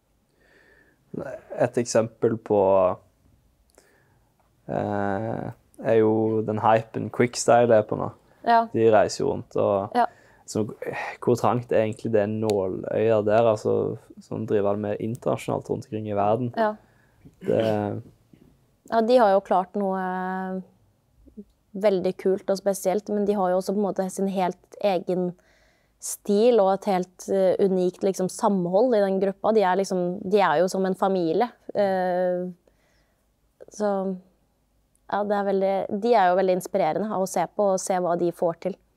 Et eksempel på eh, er jo den hypen Quickstyle er på nå. Ja. De reiser jo rundt, og ja. Så, hvor trangt er egentlig det nåløya der, altså, som driver det med internasjonalt rundt omkring i verden? Ja. Det... ja, de har jo klart noe veldig kult og spesielt, men de har jo også på en måte sin helt egen stil og et helt uh, unikt liksom, samhold i den gruppa. De er, liksom, de er jo som en familie. Uh, så ja, det er veldig, de er jo veldig inspirerende å se på og se hva de får til.